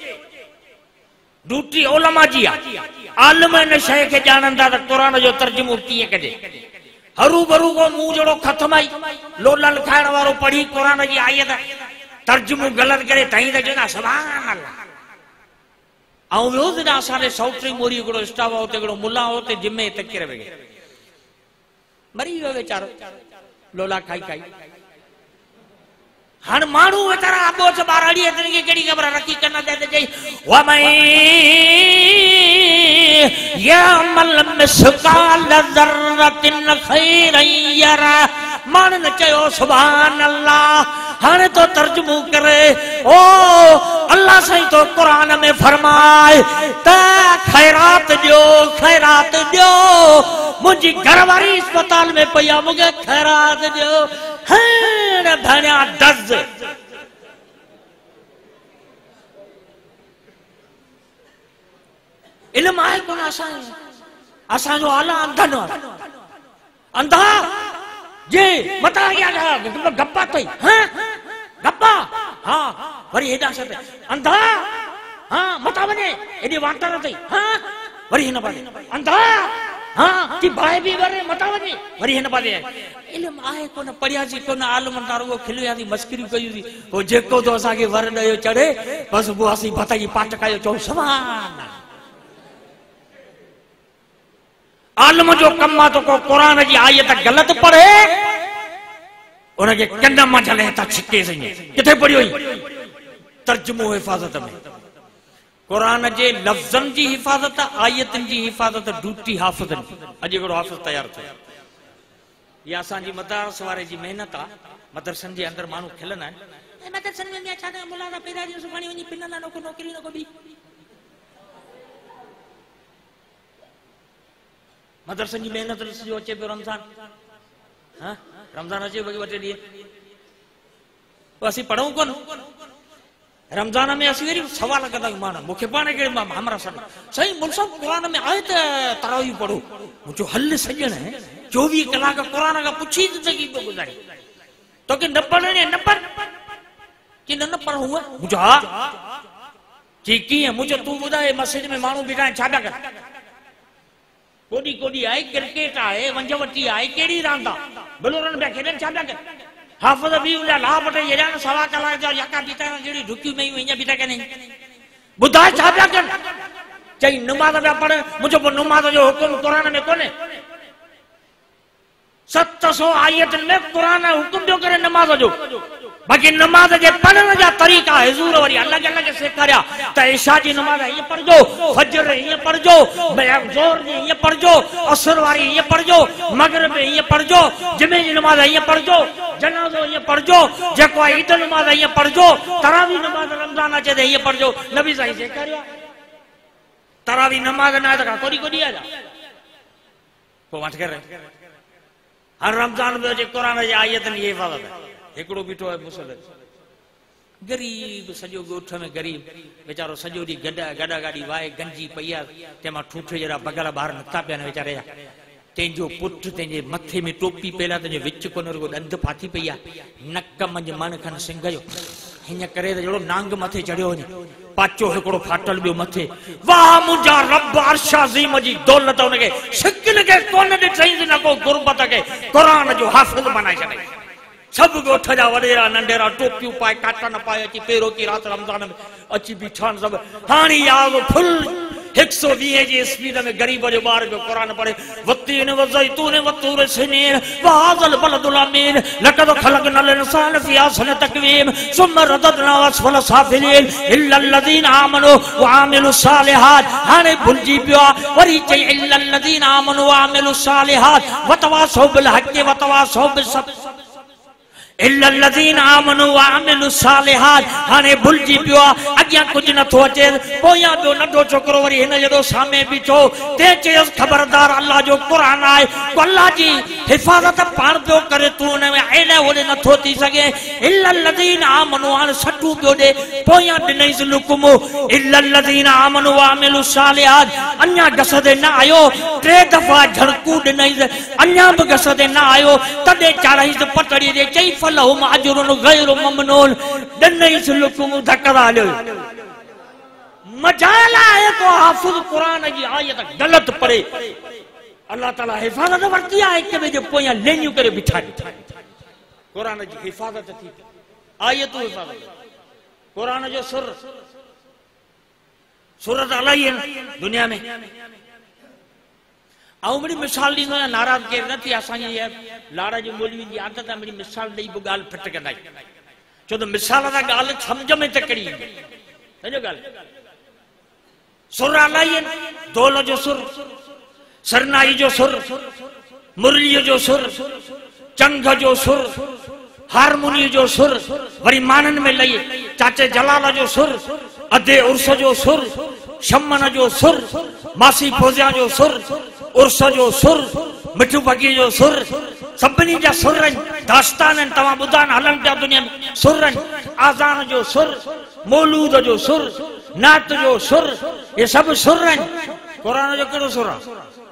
ड्यूटी उलमा जी आलम इन शय के जानंदा त कुरान जो तर्जुमो कीअं कजे हरू भरू को मुंह जोड़ो खत्म आई लोला लिखाइण वारो पढ़ी कुरान जी आयत तर्जुमो गलत करे तई त चवंदा सुभान अल्लाह आऊं रोज़ ना असांजे सौटरी मोरी हिकिड़ो स्टाफ हो हिकिड़ो मुला हो ते जिमे तकिर वे मरी वियो वेचारो लोला खाई खाई हर मानू वेचारा अबो से बाराड़ी है तेरी केड़ी खबर रखी करना दे दे व मैं या मल मिसकाल ज़र्रतिन खैरन यरा मान न चयो सुभान अल्लाह हाने तो तर्जुमो करे ओ अल्लाह सही तो कुरान में फरमाए ता खैरात दियो खैरात दियो मुझी घरवारी अस्पताल में पया मुझे खैरात दियो हण भणिया दज़ इल्म आहे कोन असां असां जो आला अंधन अंधा जे मता क्या कहा गप्पा तई हां गप्पा हां वरी हेडा से अंधा हां मता वने एडी वाटर तई हां वरी हिन पासे अंधा हां की भाई भी वरे मता वने वरी हिन पासे इल्म आहे कोन पढ़िया जी कोन आलम तारो वो खिलिया दी मस्करी कई दी ओ जेको तो असा के वर दयो चढ़े बस वो असी भताई पाटकायो चो समान आलम जो कम तो को कुरान जी आयत गलत पढ़े उनके कन्न में झले था छिके सही किथे पढ़ियो तर्जुमो हिफाजत में कुरान जे लफ्जन जी हिफाजत आयतन जी हिफाजत ड्यूटी हाफिजन अज को हाफिज तैयार थे या असांजी मदरस वारे जी मेहनत आ। मदरसन जे अंदर माण्हू खिलंदा आहिनि ऐं मदरसन में छा कयां मुला दा पैदा जो सुभाणे वञी पिनंदा नो को नौकरी न को बि मदरसन जी मेहनत ॾिसजो अचे पियो रमज़ान हाँ रमज़ान अचे पियो ॿ टे ॾींहं पोइ असीं पढ़ूं कोन रमज़ान में असीं वरी सवाल कंदा आहियूं माना मूंखे पाण कहिड़े मां हमरा सां साईं मुल्सा क़ुरान में आहे त तरावी पढ़ो मुंहिंजो हल सॼण चोवीह कलाक क़ुरान खां पुछी ज़िंदगी पियो गुज़ारी तोखे न पढ़णी न पढ़ कि न न पढ़ हुआ मुंहिंजो हा चई कीअं मुंहिंजो तूं ॿुधाए मस्जिद में माण्हू बीठा आहिनि छा पिया कनि कोॾी कोॾी आहे क्रिकेट आहे वंजवटी आहे कहिड़ी रांदि आहे बलोरनि पिया खेॾनि छा पिया कनि हाफ़िज़ बि उनजा लाह पटे हेॾा न सवा कलाक जा यका बीठा आहिनि जहिड़ी ढुकियूं मयूं हीअं बीठा कनि ॿुधाए छा पिया कनि चई नमाज़ पिया पढ़ मुंहिंजो पोइ नमाज़ जो हुकुम क़ुरान में कोन्हे सत सौ आयतुनि में क़ुरान हुकुम पियो करे नमाज़ जो बाक़ी नमाज जे पढ़ण जा तरीक़ा हुज़ूर वरी अलॻि अलॻि सेखारिया त इशा जी नमाज हीअं पढ़जो फजर हीअं पढ़जो ज़ोहर जी हीअं पढ़जो असर वारी हीअं पढ़जो मगरिब हीअं पढ़जो जुमे जी नमाज हीअं पढ़जो जनाज़ो हीअं पढ़जो जेको आहे ईद नमाज हीअं पढ़जो तरावी नमाज रमज़ान अचे त हीअं पढ़जो नबी साईं सेखारिया तरावी नमाज न आहे त कोॾी कोॾी आहे पोइ वठ करे हर रमज़ान में अचे क़ुरान जी आयतनि जी हिफ़ाज़त हिकिड़ो बीठो आहे मुसलमान गरीब सॼो ॻोठ में गरीब वीचारो सॼो ॾींहुं गॾा गॾा गाॾी वाहे गंजी पई आहे तंहिंमां ठूठ जहिड़ा बगल ॿार नथा पिया आहिनि वीचारे जा तंहिंजो पुटु तंहिंजे मथे में टोपी पहिरियां तुंहिंजे विच कोन रुॻो ॾंद फाथी पई आहे नक मंझि मण खनि सिंग जो हीअं करे त जहिड़ो नांग मथे चढ़ियो वञे पाचो हिकिड़ो फाटल ॿियो मथे वाह मुंहिंजा रब अर्श अज़ीम जी दौलत हुनखे शिकिल खे कोन ॾिठईंसि न को गुरबत खे क़ुरान जो हाफ़िज़ बनाए छॾई सब ॻोठ जा वॾेरा नंढेरा टोपियूं पाए काटा न पाए अची पहिरों की राति रमज़ान में अची बीठा आहिनि सभु हाणे यादि फुल हिकु सौ वीह जी स्पीड में ग़रीब जो ॿार जो क़ुरान पढ़े वत्तीन वज़ैतून वतूर सिनीन वहाज़ल बलदुल अमीन लक़द ख़लक़नल इंसान फ़ी अहसनि तक़वीम सुम्मा रददनाहु अस्फ़ल साफ़िलीन इल्लल्लज़ीना आमनू व आमिलुस सालिहात हाणे भुलिजी पियो आहे वरी चई इल्लल्लज़ीना आमनू व आमिलुस सालिहात वतवासौ बिल हक़्क़ि वतवासौ बिस्सब्र इल्लल्लज़ीना आमनू व आमिलुस सालिहात हाणे भुलिजी पियो आहे अॻियां कुझु नथो अचे पोयां ॿियो नंढो छोकिरो वरी हिन जहिड़ो सामे बीठो ते चयसि ख़बरदार अल्लाह जो क़ुरान आहे अल्लाह जी हिफ़ाज़त पाण पियो करे तूं हुन में एॾे होॾे नथो थी सघे इल्लल्लज़ीना आमनू हाणे सटू पियो ॾे पोयां ॾिनईसि लुकुमो इल्लल्लज़ीना आमनू व आमिलुस सालिहात अञा घसदे न आयो टे दफ़ा झड़कू ॾिनईसि अञा बि घसदे न आयो तॾहिं चाढ़ाईसि पटड़ी ते चई लहुम अजरुन गैर ममनून ॾिनईसि लुकुम धकड़ा हलियो मजाल आहे तो हाफ़िज़ क़ुरान जी आयत ग़लत पढ़े अल्लाह ताला हिफ़ाज़त वरती आहे हिक ॿिए जे पोयां लेनियूं करे बीठा क़ुरान जी हिफ़ाज़त थी आयतूं हिफ़ाज़त क़ुरान जो सुर सूरत इलाही आहिनि दुनिया में ऐं बड़ी मिसाल ॾींदो आहियां नाराज़ केरु न थी असांजी लाड़ा जी ॿोली जी आदत आहे मिसाल ॾेई बि ॻाल्हि फिट कंदा आहियूं छो त मिसाल सां ॻाल्हि सम्झ में तकड़ी ईंदी समझो ॻाल्हि सुर इलाही आहिनि दोल जो सुर सरनाई जो सुर मुरलीअ जो सुर चंग जो सुर हारमोनी जो सुर वरी माननि में लही चाचे जलाल जो सुर अधे उर्स जो सुर शमन जो सुर मासी फौजिया जो सुर उर्स जो सुर मिठू बगी जो सुर सभिनी जा सुर आहिनि दास्तान आहिनि तव्हां ॿुधा न हलनि पिया दुनिया में सुर आहिनि आज़ान जो सुर मौलूद जो सुर नात जो सुर ये सभु सुर आहिनि क़ुरान जो कहिड़ो सुर आहे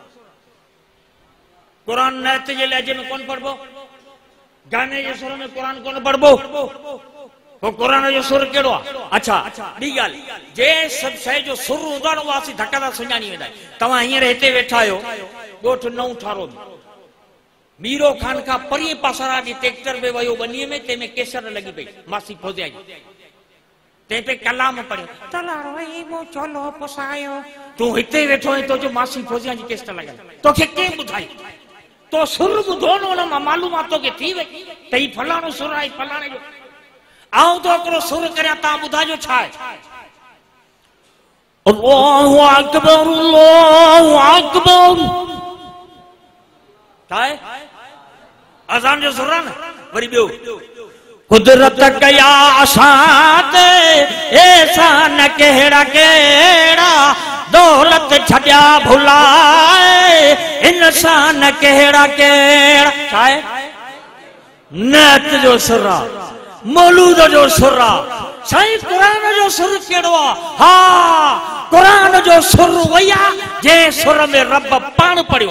क़ुरान नात जे लहजे में कोन पढ़बो गाने जे सुर में क़ुरान कोन पढ़बो पोइ क़ुरान जो सुर कहिड़ो आहे अच्छा ॿी ॻाल्हि जे सभु शइ जो सुर हूंदो आहे न उहा असीं धक सां सुञाणी वेंदा आहियूं तव्हां हींअर हिते वेठा आहियो ॻोठ नऊं ठारो मीरो खान खां परीं पासरा जी ट्रैक्टर में वियो बनीअ में तंहिंमें केसर लॻी पई मासी फौजिया जी तंहिं पे कलाम पढ़ियो चोलो पुसायो तूं हिते वेठो आहीं तुंहिंजो मासी फौजिया जी केसर लॻल तोखे कंहिं ॿुधाई तो सुर ॿुधो न हुन मां मालूमात तोखे थी वई त ही फलाणो सुर आहे फलाणे जो आऊं तो हिकिड़ो सुर करियां तव्हां ॿुधाइजो छा आहे अल्लाहु अकबर अल्लाहु अकबर छा आहे अजान जो सुर न वरी ॿियो कुदरत कया असां ते एहसान कहिड़ा कहिड़ा दौलत छॾिया भुलाए इंसान कहिड़ा कहिड़ा छा आहे नत जो सुर आहे मौलूद जो सुर आहे साईं क़ुरान जो सुर कहिड़ो आहे हा क़ुरान जो सुर वई आहे जंहिं सुर में रब पाण पढ़ियो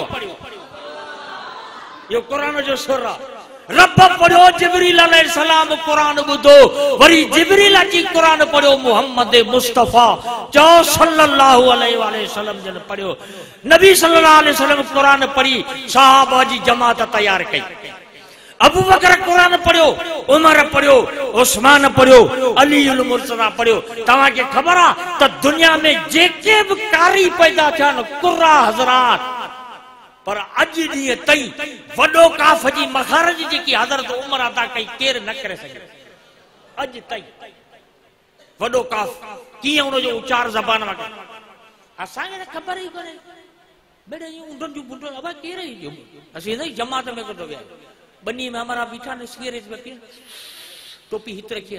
इहो क़ुरान जो सुर आहे रब पढ़ियो जिब्रील अलैहिस्सलाम क़ुरान ॿुधो वरी जिब्रील अची क़ुरान पढ़ियो मुहम्मद मुस्तफ़ा चओ सल्लल्लाहु अलैहि वसल्लम जन पढ़ियो नबी सल्लल्लाहु अलैहि वसल्लम क़ुरान पढ़ी सहाबा जी जमात तैयार कई अबू बकर क़ुरान पढ़ियो उमर पढ़ियो उस्मान पढ़ियो अली उल मुर्तज़ा पढ़ियो तव्हांखे ख़बर आहे त दुनिया में जेके बि कारी पैदा थिया न कुर्रा हज़रात पर अज ॾींहं ताईं वॾो काफ़ जी मखारज जेकी हज़रत उमर अदा कई केर न करे सघे अज ताईं वॾो काफ़ कीअं उनजो उचार ज़बान में करे असांखे त ख़बर ई कोन्हे बेड़े यूं उंडन जूं बुंडन अब केर ई असीं नहीं जमात में कोन विया बनी में हमारा बीठा ने सिगरेट में पी टोपी हित रखी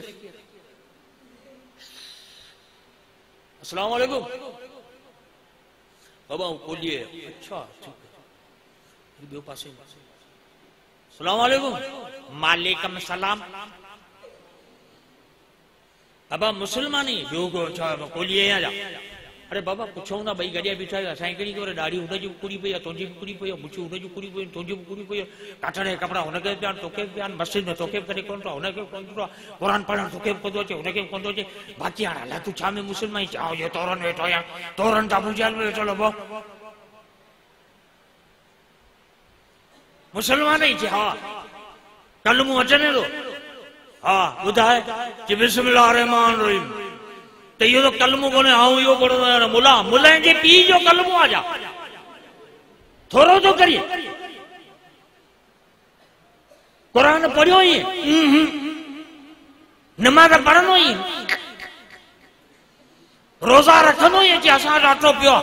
अस्सलाम वालेकुम बाबा बोलिए अच्छा ठीक है दो पासे अस्सलाम वालेकुम मालेकुम सलाम बाबा मुसलमान ही जो को अच्छा बोलिए आ जा अरे बाबा पुछो ना भाई गड़िया बिठा असां कड़ी करे दाढ़ी उन जी कुड़ी पे तुंजी कुड़ी पे मुछी उन जी कुड़ी पे तुंजी कुड़ी पे काटणे कपड़ा उन के प्यान तोके प्यान मस्जिद में तोके करे कोन तो उन के कोन तो कुरान पढ़न तोके को दो उन के कोन दो बाकी हां अल्लाह तू छा में मुसलमान चाहो ये तोरन वेठो या तोरन अबू जहल में चलो बो मुसलमान ही जी हां कलमो अचने दो हां बुधाए कि बिस्मिल्लाह रहमान रहीम तो यो तो कलमो कोने आऊं यो पढ़ो मुला मुला जे पी जो कलमो आ जा थोरो तो करिए कुरान पढ़ियो ही नमाज पढ़नो ही रोजा रखनो ही कि असा डाटो पियो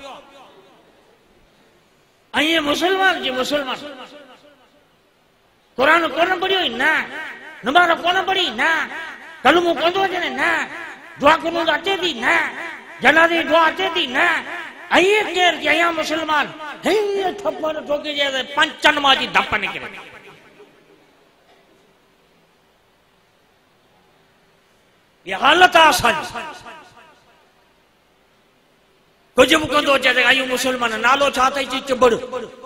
अये मुसलमान जी मुसलमान कुरान कोन पढ़ियो ही ना नमाज कोन पढ़ी ना कलमो कोन तो जने ना दुआ को आते थी ना जनाजे दुआ आते थी ना आइए केर के यहाँ मुसलमान हे थप्पड़ ठोके जैसे पंचन माजी धप्प निकले ये हालत आसान कुछ भी कंदो जैसे आयु मुसलमान नालो चाहते ही चबड़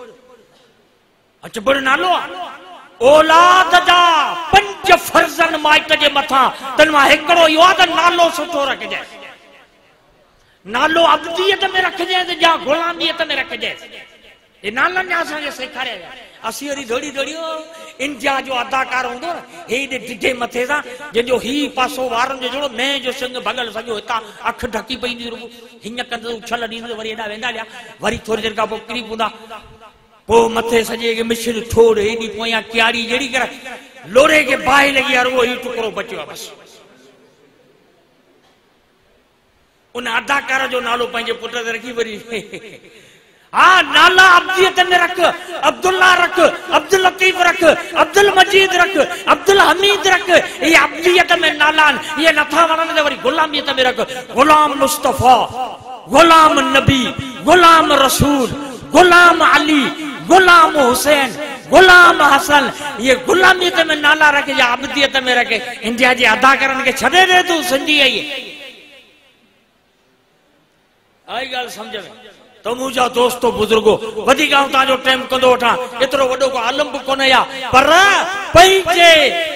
चबड़ नालो औलाद जा पंच फर्जन माइट जे मथा तन मा एकड़ो यो आ त नालो सुठो रखजे नालो अब्दियत में रखजे त जा गुलामियत में रखजे ए नाला ने असा के सिखारे असी वरी दौड़ी दौड़ियो इंडिया जो अदाकार होंदो हे दे डिडे मथे सा जे जो ही पासो वारन जो जोड़ो मैं जो संग भगल सजो हिता अख ढकी पई दी हिन कंद उछल दी वरी एडा वेंदा लिया वरी थोड़ी देर का पोकरी पुंदा वो मथे सजे के मिश्र ठोड़ एडी पोया क्यारी जड़ी कर लोरे के बाई लगी यार वो ही टुकड़ो बचो बस उन अदाकार जो नालो पंजे पुट ते रखी वरी हाँ नाला अब्दियत में रख अब्दुल्ला रख अब्दुल लतीफ रख अब्दुल मजीद रख अब्दुल हमीद रख ये अब्दियत में नालान ये नथा वणन ते वरी गुलामियत में रख गुलाम मुस्तफा गुलाम नबी गुलाम रसूल गुलाम अली गुलाम हुसैन गुलाम हसन ये गुलामियत में नाला रखे या अब्दियत में रखे इंडिया जे अदाकारन के छड़े दे तू सिंधी आई आई गाल समझ में तो मुझा दोस्तों बुजुर्गो वधी गांव ता जो टाइम कंदो वठा एतरो वडो को आलम को न या पर पंजे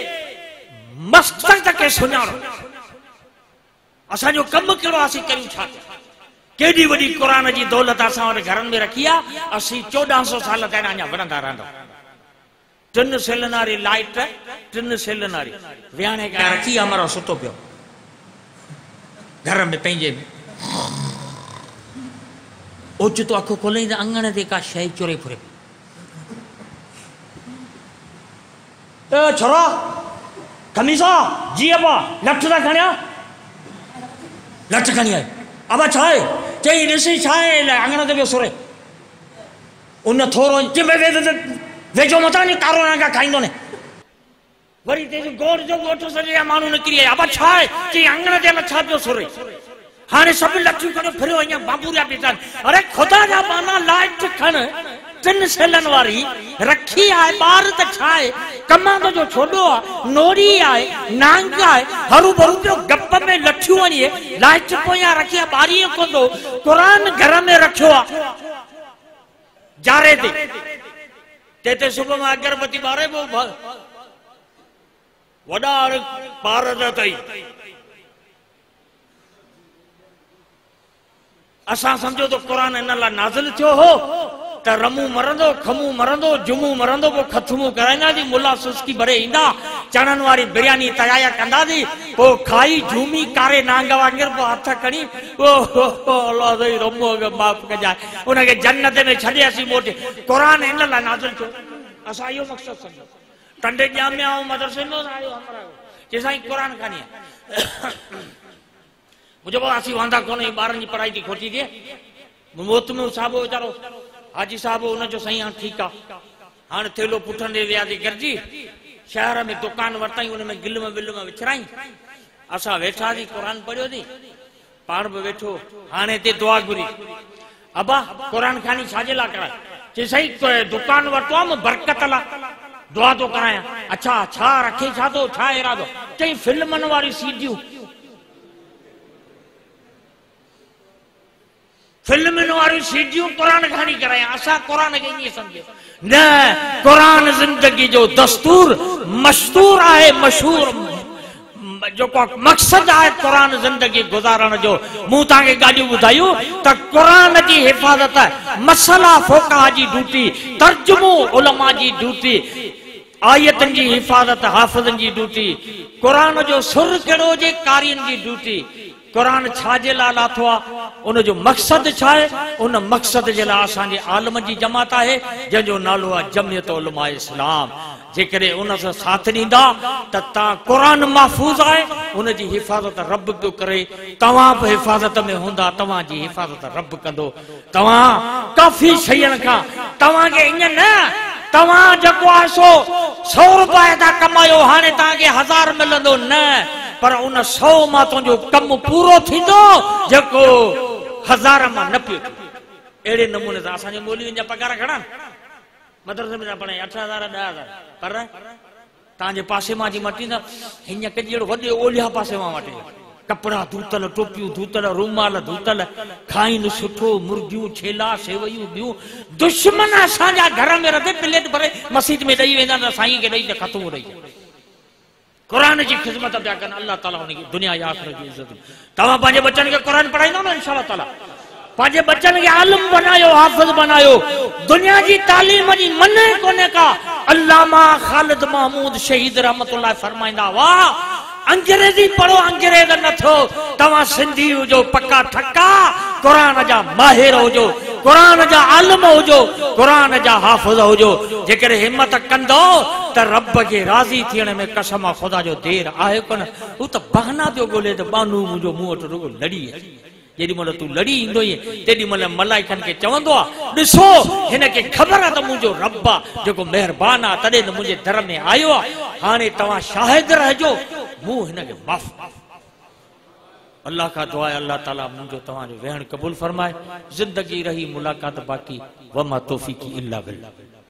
मकसद के सुनाणो असा जो कम करो असी करू छा केडी वडी कुरान जी दौलत असा घरन में रखी आ असी चौदह सौ साल ताईं अञा वणंदा रहंदा टिन सेलनारी लाइट टिन सेलनारी वियाणे का रखी हमारो सुतो पियो घर में पंजे ओचितो अखो खोले त अंगण ते का शइ चोरे फुरे ए छोरा कमीसा जी अबा लठ था खणिया लठ खणी आए अबा छाए चई ॾिसी छाए अंगण ते पियो सुरे उन थोरो चिमे वेझो मथां नी कारो नांगा खाईंदो ने वरी ते गोड़ जो गोठ सॼा माण्हू निकिरी आया अब छा आहे चई अंगण ते छा पियो सुरे हाणे सभु लठियूं खणी फिरियो अञा बाबूरिया पिया अरे ख़ुदा जा बाना लाइट खण तिन सेलनि वारी रखी आहे ॿार त छा आहे कमांदो जो छोॾो आहे नोड़ी आहे नांग आहे हरू भरू पियो गप में लठियूं वञे लाइट पोयां रखी आहे ॿारीअ कंदो क़ुरान घर में रखियो आहे जारे ते ते ते सुबुह में अगरबत्ती ॿारे पियो वॾा ॿार त अथई असां सम्झो तो क़ुरान इन लाइ नाज़िल थियो हो त रमू मरंदो खमू मरंदो जुमू मरंदो पोइ खथमू कराईंदासीं मुला सुस्की भरे ईंदा चणनि वारी बिरयानी तयाया कंदासीं पोइ खाई झूमी कारे नांग वांगुरु पोइ हथ खणी अल्लाह साईं रमू खे माफ़ कजाए उनखे जन्नत में छॾे असीं मोटे क़ुरान इन लाइ नाज़िल थियो असां इहो मक़सदु सम्झो टंडे ॼामिया ऐं मदरसे में आयो चई साईं क़ुरान कान्हे मुझे बाबा असीं वांदा कोन ॿारनि जी पढ़ाई थी खोटी थिए मोतमियो साहिब वीचारो हाजी साहिब हुनजो साईं हाणे ठीकु आहे हाणे थेलो पुठनि ॾे वियासीं गॾिजी शहर में दुकान वरिताई हुन में गिल में विल में विछराई असां वेठासीं क़ुरान पढ़ियोसीं पाण बि वेठो हाणे हिते दुआ घुरी अबा क़ुरान खानी छाजे लाइ कराए चई साईं दुकान वरितो आहे मां बरकत लाइ दुआ थो करायां अच्छा छा रखे छा थो छा इरादो चई फिल्मनि वारी सीडियूं फिल्म वारी सीडियूं क़ुरान खानी कराया असा क़ुरान के नहीं समझे न क़ुरान जिंदगी जो दस्तूर मस्तूर आहे मशहूर जो को मकसद आहे क़ुरान जिंदगी गुजारण जो मूं तव्हांखे ॻाल्हियूं ॿुधायूं त क़ुरान जी हिफ़ाज़त मसला फ़ोक़हा जी ड्यूटी तर्जुमो उलमा जी ड्यूटी आयतन जी हिफ़ाज़त हाफ़िज़न जी ड्यूटी क़ुरान जो सुर कहिड़ो हुजे कारियन जी ड्यूटी क़ुरान छाजे लाइ लाथो आहे उन जो मक़सद छा आहे उन मक़सद जे लाइ असांजे आलम जी जमात आहे जंहिंजो नालो आहे जमियत उलमा इस्लाम जेकॾहिं उन सां साथ ॾींदा त तव्हां क़ुरान महफ़ूज़ आहे उन जी हिफ़ाज़त रब पियो करे तव्हां बि हिफ़ाज़त में हूंदा तव्हांजी हिफ़ाज़त रब कंदो तव्हां काफ़ी शयुनि खां तव्हांखे ईअं न तव्हां जेको आहे सो सौ रुपया था कमायो हाणे तव्हांखे हज़ार मिलंदो न पर उन सौ मां तुंहिंजो कमु पूरो थींदो जेको हज़ार मां न पियो अहिड़े नमूने सां असांजे मौलवियुनि जा पगार घणा मदरसे में था पढ़ाई अठ हज़ार ॾह हज़ार पर तव्हांजे पासे मां जी मटी न हीअं कॼी अहिड़ो वॾे ओलिया पासे मां वठी कपिड़ा धोतल टोपियूं धोतल रूमाल धोतल खाइनि सुठो मुर्गियूं छेला सेवयूं ॿियूं दुश्मन असांजा घर में रधे प्लेट भरे मस्जिद में ॾेई वेंदा त साईं खे ॾेई त ख़तमु ॾेई क़ुरान जी ख़िदमत पिया कनि अल्लाह ताला उनखे दुनिया या आख़िरत जी इज़त तव्हां पंहिंजे बच्चनि खे क़ुरान पढ़ाईंदो न इंशाअल्लाह ताला पंहिंजे बच्चनि खे आलिम बनायो हाफ़िज़ बनायो दुनिया जी तालीम जी मने कोन्हे का अल्लामा ख़ालिद महमूद शहीद रहमतुल्लाह फरमाईंदा वाह अंग्रेजी पढ़ो अंग्रेज नथो तव्हां सिंधी हुजो पक्का ठक्का क़ुरान जा माहिर हुजो क़ुरान जा आलिम हुजो क़ुरान जा हाफ़िज़ हुजो जेकॾहिं हिम्मत कंदो त रब खे राज़ी थियण में कसम ख़ुदा जो देर आहे कोन हू त बहाना पियो ॻोल्हे त बानू मुंहिंजो मूं वटि रुॻो लड़ी जेॾी महिल तूं लड़ी ईंदो तेॾी महिल मलाइकनि खे चवंदो आहे ॾिसो हिनखे ख़बर आहे त मुंहिंजो रब आहे जेको महिरबान आहे तॾहिं त मुंहिंजे दर में आयो आहे हाणे तव्हां शाहिद रहजो मूं हिनखे माफ़ अल्लाह का दुआ है अल्लाह ताला मुझे तवाजो वेहण कबूल फरमाए जिंदगी रही मुलाकात बाकी वमा तौफीकी इल्ला बिल्लाह।